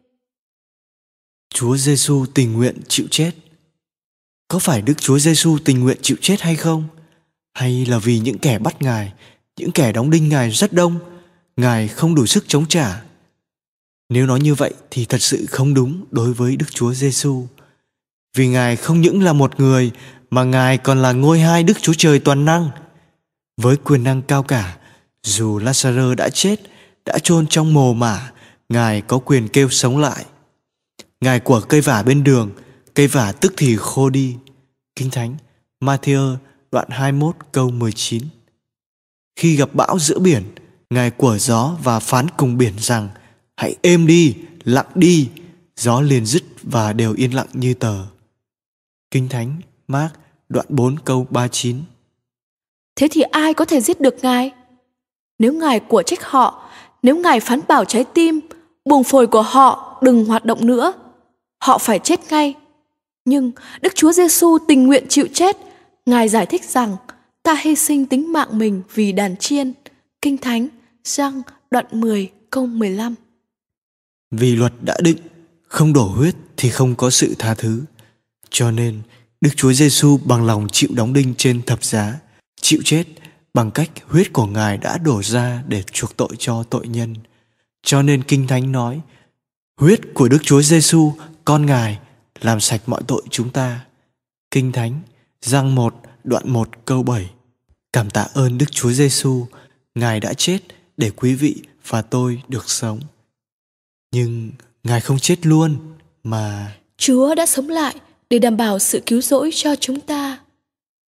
[SPEAKER 1] Chúa Giêsu tình nguyện chịu chết. Có phải Đức Chúa Giêsu tình nguyện chịu chết hay không? Hay là vì những kẻ bắt Ngài, những kẻ đóng đinh Ngài rất đông, Ngài không đủ sức chống trả? Nếu nói như vậy thì thật sự không đúng đối với Đức Chúa Giêsu. Vì Ngài không những là một người mà Ngài còn là ngôi hai Đức Chúa Trời toàn năng. Với quyền năng cao cả, dù Lazarơ đã chết, đã chôn trong mồ mả, Ngài có quyền kêu sống lại. Ngài quở cây vả bên đường, cây vả tức thì khô đi. Kinh Thánh Ma-thi-ơ đoạn hai mươi mốt câu mười chín. Khi gặp bão giữa biển, Ngài quở gió và phán cùng biển rằng: hãy êm đi, lặng đi. Gió liền dứt và đều yên lặng như tờ. Kinh Thánh Mác đoạn bốn câu ba mươi chín.
[SPEAKER 2] Thế thì ai có thể giết được Ngài? Nếu Ngài của trách họ, nếu Ngài phán bảo trái tim, buồng phổi của họ đừng hoạt động nữa, họ phải chết ngay. Nhưng Đức Chúa Giêsu tình nguyện chịu chết. Ngài giải thích rằng: ta hy sinh tính mạng mình vì đàn chiên. Kinh Thánh Giăng đoạn mười câu mười lăm.
[SPEAKER 1] Vì luật đã định không đổ huyết thì không có sự tha thứ, cho nên Đức Chúa Giêsu bằng lòng chịu đóng đinh trên thập giá, chịu chết bằng cách huyết của Ngài đã đổ ra để chuộc tội cho tội nhân. Cho nên Kinh Thánh nói: huyết của Đức Chúa Giêsu con Ngài làm sạch mọi tội chúng ta. Kinh Thánh Giăng một đoạn một câu bảy. Cảm tạ ơn Đức Chúa Giêsu, Ngài đã chết để quý vị và tôi được sống. Nhưng Ngài không chết luôn mà
[SPEAKER 2] Chúa đã sống lại để đảm bảo sự cứu rỗi cho chúng ta.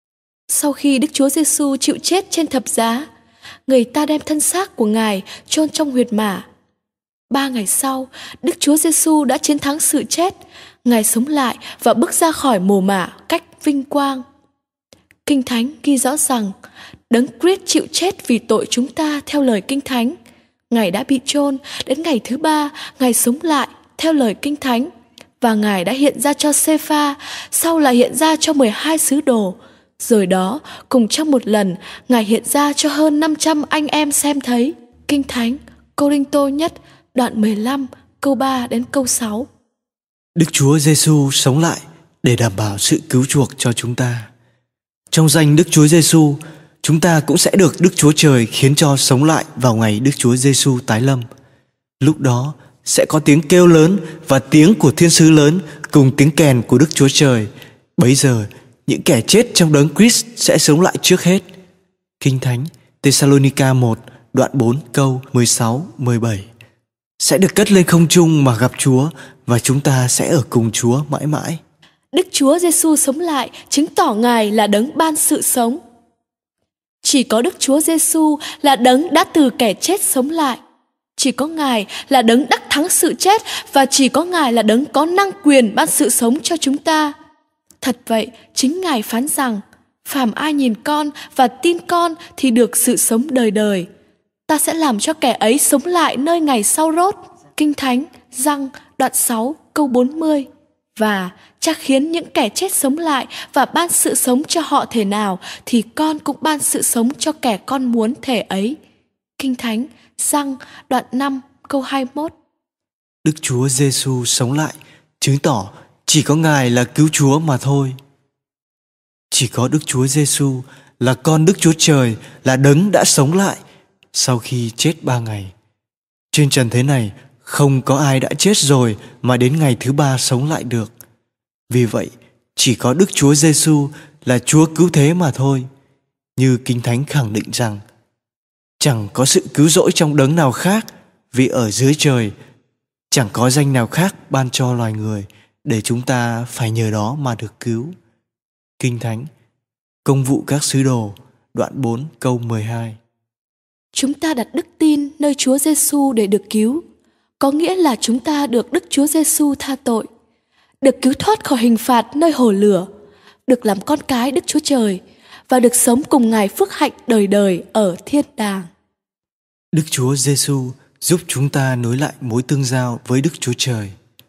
[SPEAKER 2] Sau khi Đức Chúa Giêsu chịu chết trên thập giá, người ta đem thân xác của Ngài chôn trong huyệt mả. Ba ngày sau, Đức Chúa Giêsu đã chiến thắng sự chết. Ngài sống lại và bước ra khỏi mồ mả cách vinh quang. Kinh Thánh ghi rõ rằng Đấng Christ chịu chết vì tội chúng ta theo lời Kinh Thánh. Ngài đã bị chôn, đến ngày thứ ba, Ngài sống lại theo lời Kinh Thánh. Và Ngài đã hiện ra cho Sê-pha, sau là hiện ra cho mười hai sứ đồ. Rồi đó, cùng trong một lần, Ngài hiện ra cho hơn năm trăm anh em xem thấy. Kinh Thánh, Cô-rinh-tô nhất, đoạn mười lăm, câu ba đến câu sáu.
[SPEAKER 1] Đức Chúa Giêsu sống lại để đảm bảo sự cứu chuộc cho chúng ta. Trong danh Đức Chúa Giêsu, chúng ta cũng sẽ được Đức Chúa Trời khiến cho sống lại vào ngày Đức Chúa Giêsu tái lâm. Lúc đó sẽ có tiếng kêu lớn và tiếng của thiên sứ lớn cùng tiếng kèn của Đức Chúa Trời. Bấy giờ, những kẻ chết trong Đấng Christ sẽ sống lại trước hết. Kinh Thánh Thê-sa-lô-ni-ca một, đoạn bốn, câu mười sáu, mười bảy. Sẽ được cất lên không trung mà gặp Chúa, và chúng ta sẽ ở cùng Chúa mãi mãi.
[SPEAKER 2] Đức Chúa Giêsu sống lại chứng tỏ Ngài là Đấng ban sự sống. Chỉ có Đức Chúa Giêsu là Đấng đã từ kẻ chết sống lại. Chỉ có Ngài là Đấng đắc thắng sự chết, và chỉ có Ngài là Đấng có năng quyền ban sự sống cho chúng ta. Thật vậy, chính Ngài phán rằng, phàm ai nhìn con và tin con thì được sự sống đời đời. Ta sẽ làm cho kẻ ấy sống lại nơi ngày sau rốt. Kinh Thánh, Giăng, đoạn sáu, câu bốn mươi. Và cha khiến những kẻ chết sống lại và ban sự sống cho họ thể nào, thì con cũng ban sự sống cho kẻ con muốn thể ấy. Kinh Thánh, Giăng, đoạn năm, câu hai mươi mốt.
[SPEAKER 1] Đức Chúa Giêsu sống lại chứng tỏ chỉ có Ngài là cứu Chúa mà thôi. Chỉ có Đức Chúa Giêsu là con Đức Chúa Trời, là Đấng đã sống lại sau khi chết ba ngày. Trên trần thế này, không có ai đã chết rồi mà đến ngày thứ ba sống lại được. Vì vậy, chỉ có Đức Chúa Giêsu là Chúa cứu thế mà thôi. Như Kinh Thánh khẳng định rằng, chẳng có sự cứu rỗi trong đấng nào khác, vì ở dưới trời chẳng có danh nào khác ban cho loài người để chúng ta phải nhờ đó mà được cứu. Kinh Thánh, Công vụ các sứ đồ, đoạn bốn, câu mười hai.
[SPEAKER 2] Chúng ta đặt đức tin nơi Chúa Giêsu để được cứu, có nghĩa là chúng ta được Đức Chúa Giêsu tha tội, được cứu thoát khỏi hình phạt nơi hồ lửa, được làm con cái Đức Chúa Trời và được sống cùng Ngài phước hạnh đời đời ở thiên đàng.
[SPEAKER 1] Đức Chúa Giêsu giúp chúng ta nối lại mối tương giao với Đức Chúa Trời.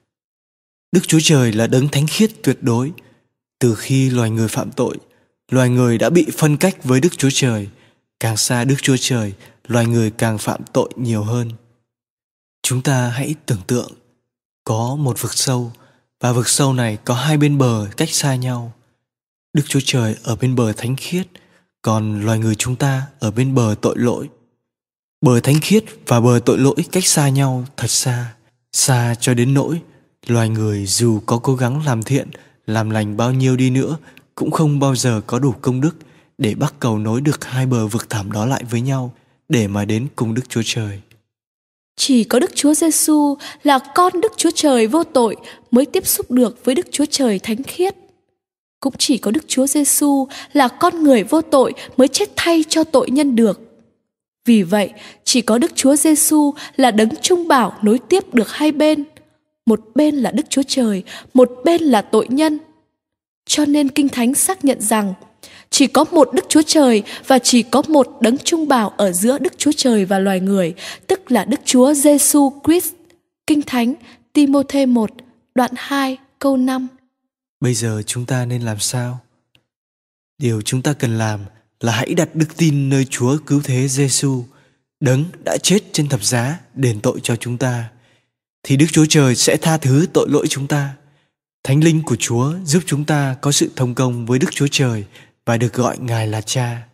[SPEAKER 1] Đức Chúa Trời là đấng thánh khiết tuyệt đối. Từ khi loài người phạm tội, loài người đã bị phân cách với Đức Chúa Trời. Càng xa Đức Chúa Trời, loài người càng phạm tội nhiều hơn. Chúng ta hãy tưởng tượng có một vực sâu, và vực sâu này có hai bên bờ cách xa nhau. Đức Chúa Trời ở bên bờ thánh khiết, còn loài người chúng ta ở bên bờ tội lỗi. Bờ thánh khiết và bờ tội lỗi cách xa nhau thật xa, xa cho đến nỗi loài người dù có cố gắng làm thiện, làm lành bao nhiêu đi nữa cũng không bao giờ có đủ công đức để bắt cầu nối được hai bờ vực thẳm đó lại với nhau để mà đến cùng Đức Chúa Trời.
[SPEAKER 2] Chỉ có Đức Chúa Giêsu là con Đức Chúa Trời vô tội mới tiếp xúc được với Đức Chúa Trời thánh khiết. Cũng chỉ có Đức Chúa Giêsu là con người vô tội mới chết thay cho tội nhân được. Vì vậy, chỉ có Đức Chúa Giêsu là đấng trung bảo nối tiếp được hai bên. Một bên là Đức Chúa Trời, một bên là tội nhân. Cho nên Kinh Thánh xác nhận rằng chỉ có một Đức Chúa Trời và chỉ có một đấng trung bảo ở giữa Đức Chúa Trời và loài người, tức là Đức Chúa Giêsu Christ. Kinh Thánh Ti-mô-thê một, đoạn hai, câu năm.
[SPEAKER 1] Bây giờ chúng ta nên làm sao? Điều chúng ta cần làm là hãy đặt đức tin nơi Chúa cứu thế Giêsu, đấng đã chết trên thập giá đền tội cho chúng ta, thì Đức Chúa Trời sẽ tha thứ tội lỗi chúng ta. Thánh Linh của Chúa giúp chúng ta có sự thông công với Đức Chúa Trời và được gọi Ngài là Cha.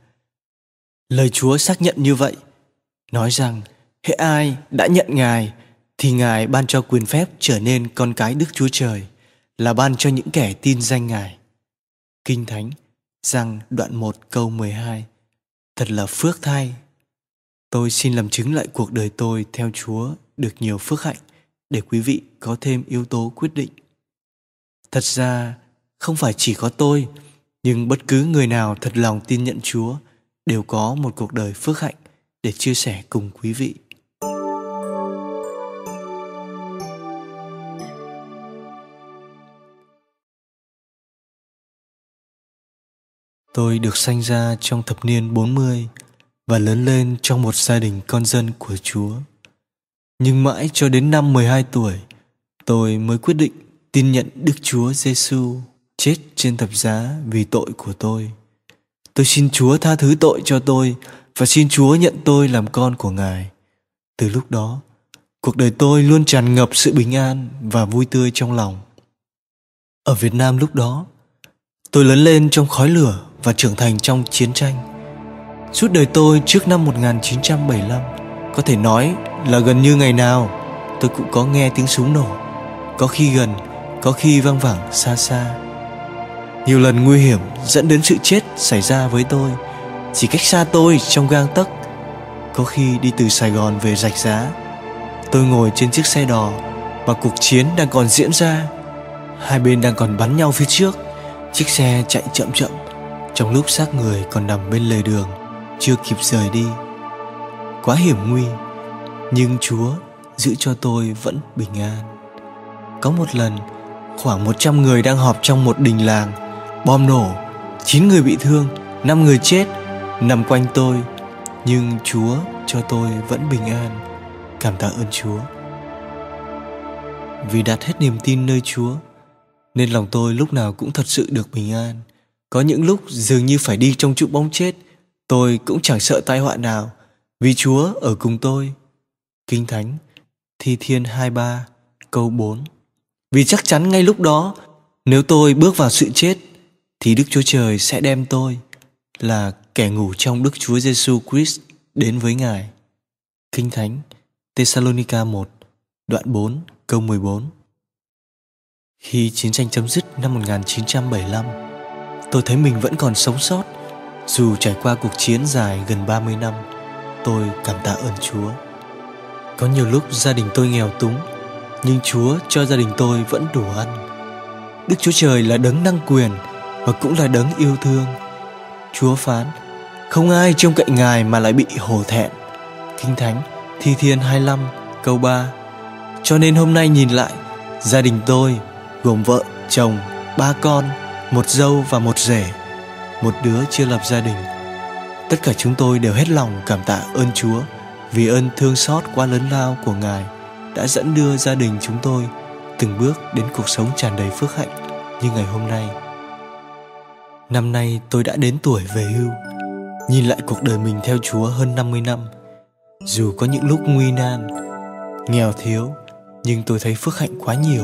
[SPEAKER 1] Lời Chúa xác nhận như vậy, nói rằng hễ ai đã nhận Ngài thì Ngài ban cho quyền phép trở nên con cái Đức Chúa Trời, là ban cho những kẻ tin danh Ngài. Kinh Thánh Giăng đoạn một câu mười hai. Thật là phước thay. Tôi xin làm chứng lại cuộc đời tôi theo Chúa được nhiều phước hạnh để quý vị có thêm yếu tố quyết định. Thật ra không phải chỉ có tôi Nhưng bất cứ người nào thật lòng tin nhận Chúa đều có một cuộc đời phước hạnh để chia sẻ cùng quý vị. Tôi được sanh ra trong thập niên bốn mươi và lớn lên trong một gia đình con dân của Chúa. Nhưng mãi cho đến năm mười hai tuổi, tôi mới quyết định tin nhận Đức Chúa Giêsu chết trên thập giá vì tội của tôi. Tôi xin Chúa tha thứ tội cho tôi và xin Chúa nhận tôi làm con của Ngài. Từ lúc đó, cuộc đời tôi luôn tràn ngập sự bình an và vui tươi trong lòng. Ở Việt Nam lúc đó, tôi lớn lên trong khói lửa và trưởng thành trong chiến tranh. Suốt đời tôi trước năm một nghìn chín trăm bảy mươi lăm, có thể nói là gần như ngày nào tôi cũng có nghe tiếng súng nổ, có khi gần, có khi văng vẳng xa xa. Nhiều lần nguy hiểm dẫn đến sự chết xảy ra với tôi, chỉ cách xa tôi trong gang tấc. Có khi đi từ Sài Gòn về Rạch Giá, tôi ngồi trên chiếc xe đò và cuộc chiến đang còn diễn ra. Hai bên đang còn bắn nhau phía trước. Chiếc xe chạy chậm chậm, trong lúc xác người còn nằm bên lề đường, chưa kịp rời đi. Quá hiểm nguy, nhưng Chúa giữ cho tôi vẫn bình an. Có một lần, khoảng một trăm người đang họp trong một đình làng. Bom nổ, chín người bị thương, năm người chết nằm quanh tôi. Nhưng Chúa cho tôi vẫn bình an. Cảm tạ ơn Chúa. Vì đặt hết niềm tin nơi Chúa, nên lòng tôi lúc nào cũng thật sự được bình an. Có những lúc dường như phải đi trong trụ bóng chết, tôi cũng chẳng sợ tai họa nào, vì Chúa ở cùng tôi. Kinh Thánh Thi Thiên hai mươi ba câu bốn. Vì chắc chắn ngay lúc đó, nếu tôi bước vào sự chết, thì Đức Chúa Trời sẽ đem tôi là kẻ ngủ trong Đức Chúa Giêsu Christ đến với Ngài. Kinh Thánh Thessalonica một đoạn bốn câu mười bốn. Khi chiến tranh chấm dứt năm một nghìn chín trăm bảy mươi lăm, tôi thấy mình vẫn còn sống sót. Dù trải qua cuộc chiến dài gần ba mươi năm, tôi cảm tạ ơn Chúa. Có nhiều lúc gia đình tôi nghèo túng, nhưng Chúa cho gia đình tôi vẫn đủ ăn. Đức Chúa Trời là đấng năng quyền và cũng là đấng yêu thương. Chúa phán, không ai trông cậy Ngài mà lại bị hổ thẹn. Kinh Thánh Thi Thiên hai mươi lăm câu ba. Cho nên hôm nay nhìn lại, gia đình tôi gồm vợ, chồng, ba con, một dâu và một rể, một đứa chưa lập gia đình. Tất cả chúng tôi đều hết lòng cảm tạ ơn Chúa vì ơn thương xót quá lớn lao của Ngài đã dẫn đưa gia đình chúng tôi từng bước đến cuộc sống tràn đầy phước hạnh như ngày hôm nay. Năm nay tôi đã đến tuổi về hưu. Nhìn lại cuộc đời mình theo Chúa hơn năm mươi năm, dù có những lúc nguy nan, nghèo thiếu, nhưng tôi thấy phước hạnh quá nhiều.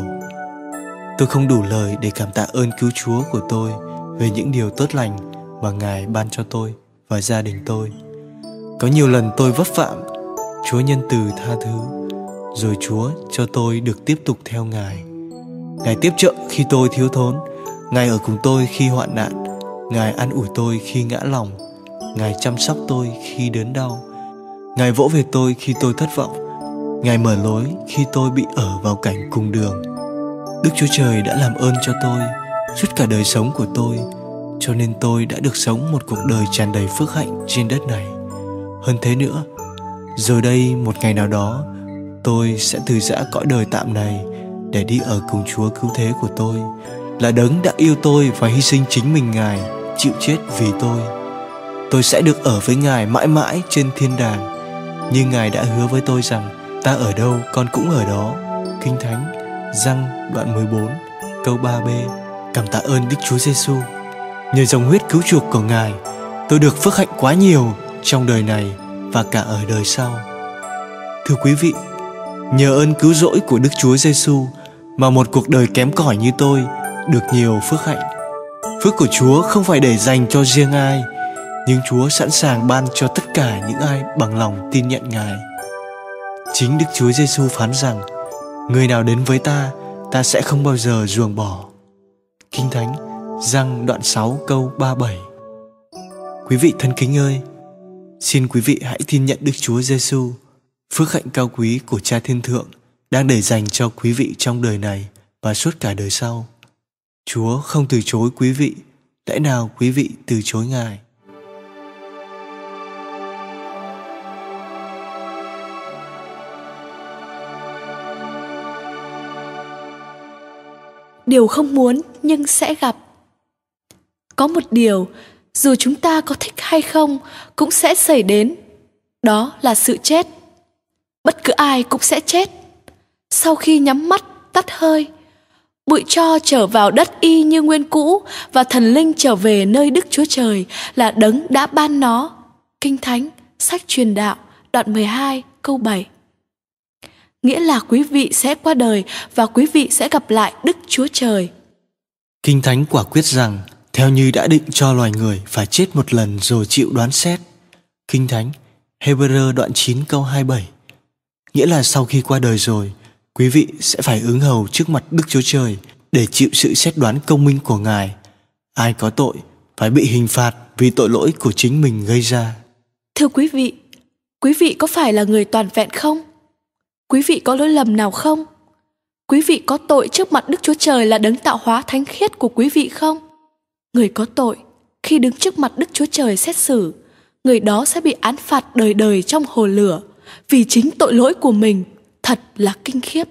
[SPEAKER 1] Tôi không đủ lời để cảm tạ ơn cứu Chúa của tôi về những điều tốt lành mà Ngài ban cho tôi và gia đình tôi. Có nhiều lần tôi vấp phạm, Chúa nhân từ tha thứ, rồi Chúa cho tôi được tiếp tục theo Ngài. Ngài tiếp trợ khi tôi thiếu thốn, Ngài ở cùng tôi khi hoạn nạn, Ngài an ủi tôi khi ngã lòng, Ngài chăm sóc tôi khi đớn đau, Ngài vỗ về tôi khi tôi thất vọng, Ngài mở lối khi tôi bị ở vào cảnh cùng đường. Đức Chúa Trời đã làm ơn cho tôi suốt cả đời sống của tôi, cho nên tôi đã được sống một cuộc đời tràn đầy phước hạnh trên đất này. Hơn thế nữa, rồi đây một ngày nào đó, tôi sẽ từ giã cõi đời tạm này để đi ở cùng Chúa cứu thế của tôi, là đấng đã yêu tôi và hy sinh chính mình Ngài, chịu chết vì tôi. Tôi sẽ được ở với Ngài mãi mãi trên thiên đàng, như Ngài đã hứa với tôi rằng ta ở đâu con cũng ở đó. Kinh Thánh Giăng đoạn mười bốn câu ba b. Cảm tạ ơn Đức Chúa Giêsu. Nhờ dòng huyết cứu chuộc của Ngài, tôi được phước hạnh quá nhiều trong đời này và cả ở đời sau. Thưa quý vị, nhờ ơn cứu rỗi của Đức Chúa Giêsu mà một cuộc đời kém cỏi như tôi được nhiều phước hạnh. Phước của Chúa không phải để dành cho riêng ai, nhưng Chúa sẵn sàng ban cho tất cả những ai bằng lòng tin nhận Ngài. Chính Đức Chúa Giêsu phán rằng, người nào đến với ta, ta sẽ không bao giờ ruồng bỏ. Kinh Thánh Giăng đoạn sáu câu ba mươi bảy. Quý vị thân kính ơi, xin quý vị hãy tin nhận Đức Chúa Giêsu, phước hạnh cao quý của Cha Thiên Thượng đang để dành cho quý vị trong đời này và suốt cả đời sau. Chúa không từ chối quý vị lẽ nào quý vị từ chối Ngài?
[SPEAKER 2] Điều không muốn nhưng sẽ gặp. Có một điều, dù chúng ta có thích hay không, cũng sẽ xảy đến. Đó là sự chết. Bất cứ ai cũng sẽ chết. Sau khi nhắm mắt, tắt hơi, bụi tro trở vào đất y như nguyên cũ, và thần linh trở về nơi Đức Chúa Trời là đấng đã ban nó. Kinh Thánh, sách Truyền Đạo, đoạn mười hai, câu bảy. Nghĩa là quý vị sẽ qua đời và quý vị sẽ gặp lại Đức Chúa Trời.
[SPEAKER 1] Kinh Thánh quả quyết rằng theo như đã định cho loài người phải chết một lần rồi chịu đoán xét. Kinh Thánh Hebrew đoạn chín câu hai mươi bảy. Nghĩa là sau khi qua đời rồi, quý vị sẽ phải ứng hầu trước mặt Đức Chúa Trời để chịu sự xét đoán công minh của Ngài. Ai có tội phải bị hình phạt vì tội lỗi của chính mình gây ra.
[SPEAKER 2] Thưa quý vị, quý vị có phải là người toàn vẹn không? Quý vị có lỗi lầm nào không? Quý vị có tội trước mặt Đức Chúa Trời là đấng tạo hóa thánh khiết của quý vị không? Người có tội, khi đứng trước mặt Đức Chúa Trời xét xử, người đó sẽ bị án phạt đời đời trong hồ lửa vì chính tội lỗi của mình. Thật là kinh khiếp.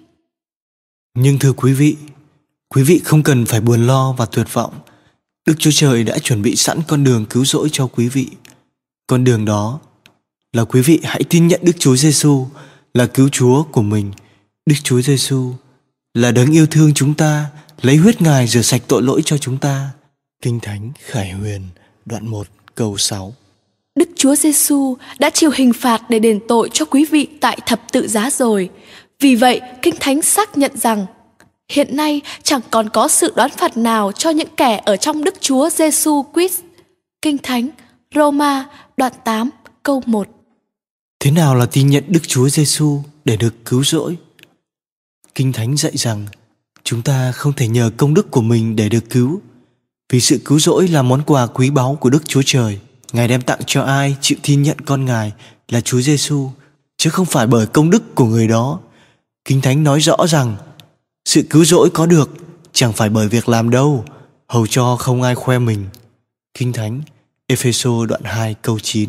[SPEAKER 1] Nhưng thưa quý vị, quý vị không cần phải buồn lo và tuyệt vọng. Đức Chúa Trời đã chuẩn bị sẵn con đường cứu rỗi cho quý vị. Con đường đó là quý vị hãy tin nhận Đức Chúa Giêsu là cứu Chúa của mình. Đức Chúa Giêsu là đấng yêu thương chúng ta, lấy huyết Ngài rửa sạch tội lỗi cho chúng ta. Kinh Thánh Khải Huyền đoạn một câu sáu.
[SPEAKER 2] Đức Chúa Giêsu đã chịu hình phạt để đền tội cho quý vị tại thập tự giá rồi. Vì vậy, Kinh Thánh xác nhận rằng hiện nay chẳng còn có sự đoán phạt nào cho những kẻ ở trong Đức Chúa Giêsu Christ. Kinh Thánh Roma đoạn tám câu một.
[SPEAKER 1] Thế nào là tin nhận Đức Chúa Giêsu để được cứu rỗi? Kinh Thánh dạy rằng chúng ta không thể nhờ công đức của mình để được cứu, vì sự cứu rỗi là món quà quý báu của Đức Chúa Trời. Ngài đem tặng cho ai chịu tin nhận con Ngài là Chúa Giêsu, chứ không phải bởi công đức của người đó. Kinh Thánh nói rõ rằng sự cứu rỗi có được chẳng phải bởi việc làm đâu, hầu cho không ai khoe mình. Kinh Thánh Ê-phê-sô đoạn hai câu chín.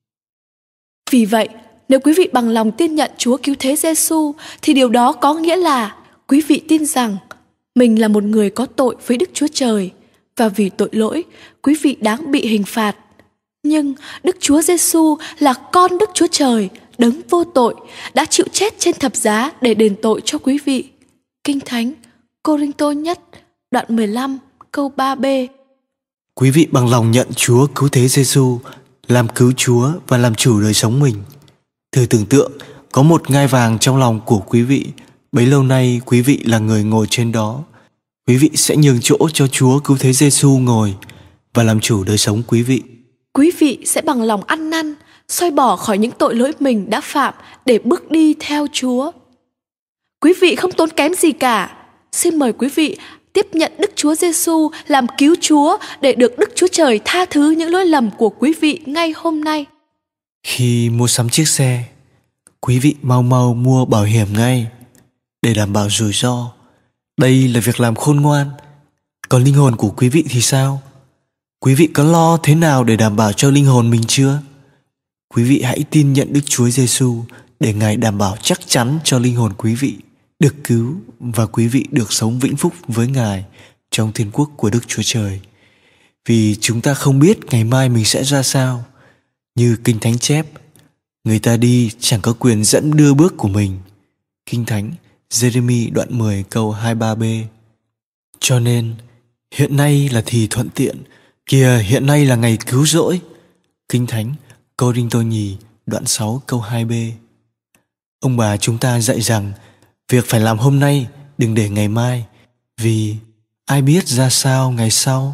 [SPEAKER 2] Vì vậy, nếu quý vị bằng lòng tin nhận Chúa cứu thế Giêsu, thì điều đó có nghĩa là quý vị tin rằng mình là một người có tội với Đức Chúa Trời, và vì tội lỗi, quý vị đáng bị hình phạt. Nhưng Đức Chúa Giêsu là con Đức Chúa Trời, đấng vô tội, đã chịu chết trên thập giá để đền tội cho quý vị. Kinh Thánh Cô-rinh-tô nhất đoạn mười lăm câu ba b.
[SPEAKER 1] Quý vị bằng lòng nhận Chúa cứu thế Giêsu làm cứu Chúa và làm chủ đời sống mình. Thử tưởng tượng có một ngai vàng trong lòng của quý vị, bấy lâu nay quý vị là người ngồi trên đó. Quý vị sẽ nhường chỗ cho Chúa cứu thế Giêsu ngồi và làm chủ đời sống quý vị.
[SPEAKER 2] Quý vị sẽ bằng lòng ăn năn, xoay bỏ khỏi những tội lỗi mình đã phạm để bước đi theo Chúa. Quý vị không tốn kém gì cả. Xin mời quý vị tiếp nhận Đức Chúa Giêsu làm cứu Chúa để được Đức Chúa Trời tha thứ những lỗi lầm của quý vị ngay hôm nay.
[SPEAKER 1] Khi mua sắm chiếc xe, quý vị mau mau mua bảo hiểm ngay để đảm bảo rủi ro. Đây là việc làm khôn ngoan. Còn linh hồn của quý vị thì sao? Quý vị có lo thế nào để đảm bảo cho linh hồn mình chưa? Quý vị hãy tin nhận Đức Chúa Giêsu để Ngài đảm bảo chắc chắn cho linh hồn quý vị được cứu và quý vị được sống vĩnh phúc với Ngài trong thiên quốc của Đức Chúa Trời. Vì chúng ta không biết ngày mai mình sẽ ra sao. Như Kinh Thánh chép, người ta đi chẳng có quyền dẫn đưa bước của mình. Kinh Thánh Giê-rê-mi đoạn mười câu hai mươi ba b. Cho nên hiện nay là thì thuận tiện, kìa hiện nay là ngày cứu rỗi. Kinh Thánh Cô-rinh-tô nhì đoạn sáu câu hai b. Ông bà chúng ta dạy rằng việc phải làm hôm nay đừng để ngày mai, vì ai biết ra sao ngày sau.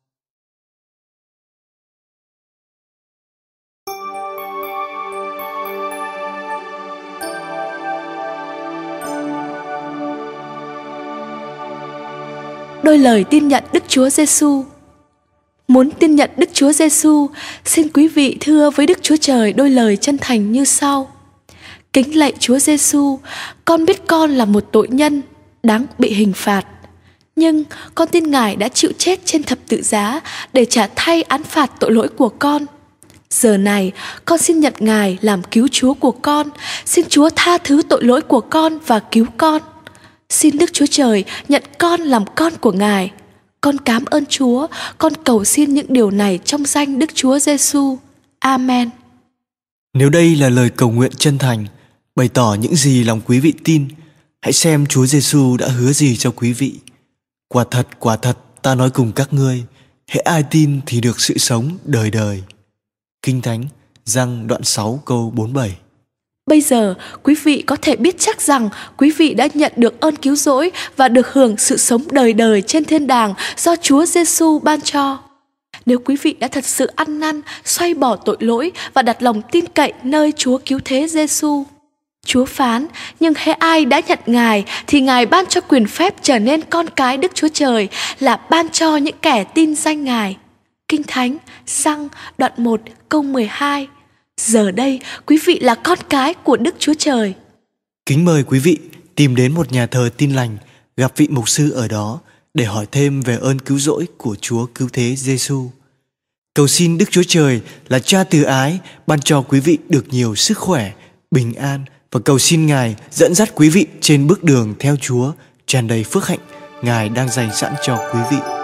[SPEAKER 2] Đôi lời tin nhận Đức Chúa Giêsu. Muốn tin nhận Đức Chúa Giêsu, xin quý vị thưa với Đức Chúa Trời đôi lời chân thành như sau: Kính lạy Chúa Giêsu, con biết con là một tội nhân đáng bị hình phạt, Nhưng con tin Ngài đã chịu chết trên thập tự giá để trả thay án phạt tội lỗi của con. Giờ này, con xin nhận Ngài làm cứu Chúa của con. Xin Chúa tha thứ tội lỗi của con và cứu con. Xin Đức Chúa Trời nhận con làm con của Ngài. Con cảm ơn Chúa. Con cầu xin những điều này trong danh Đức Chúa Giêsu. Amen.
[SPEAKER 1] Nếu đây là lời cầu nguyện chân thành, bày tỏ những gì lòng quý vị tin, hãy xem Chúa Giêsu đã hứa gì cho quý vị. Quả thật, quả thật, ta nói cùng các ngươi, hễ ai tin thì được sự sống đời đời. Kinh Thánh, Giăng đoạn sáu câu bốn mươi bảy.
[SPEAKER 2] Bây giờ, quý vị có thể biết chắc rằng quý vị đã nhận được ơn cứu rỗi và được hưởng sự sống đời đời trên thiên đàng do Chúa Giêsu ban cho. Nếu quý vị đã thật sự ăn năn, xoay bỏ tội lỗi và đặt lòng tin cậy nơi Chúa cứu thế Giêsu, Chúa phán, nhưng hễ ai đã nhận Ngài thì Ngài ban cho quyền phép trở nên con cái Đức Chúa Trời, là ban cho những kẻ tin danh Ngài. Kinh Thánh, Giăng đoạn một câu mười hai. Giờ đây, quý vị là con cái của Đức Chúa Trời.
[SPEAKER 1] Kính mời quý vị tìm đến một nhà thờ Tin Lành, gặp vị mục sư ở đó để hỏi thêm về ơn cứu rỗi của Chúa cứu thế Giêsu. Cầu xin Đức Chúa Trời là Cha từ ái ban cho quý vị được nhiều sức khỏe, bình an, và cầu xin Ngài dẫn dắt quý vị trên bước đường theo Chúa tràn đầy phước hạnh Ngài đang dành sẵn cho quý vị.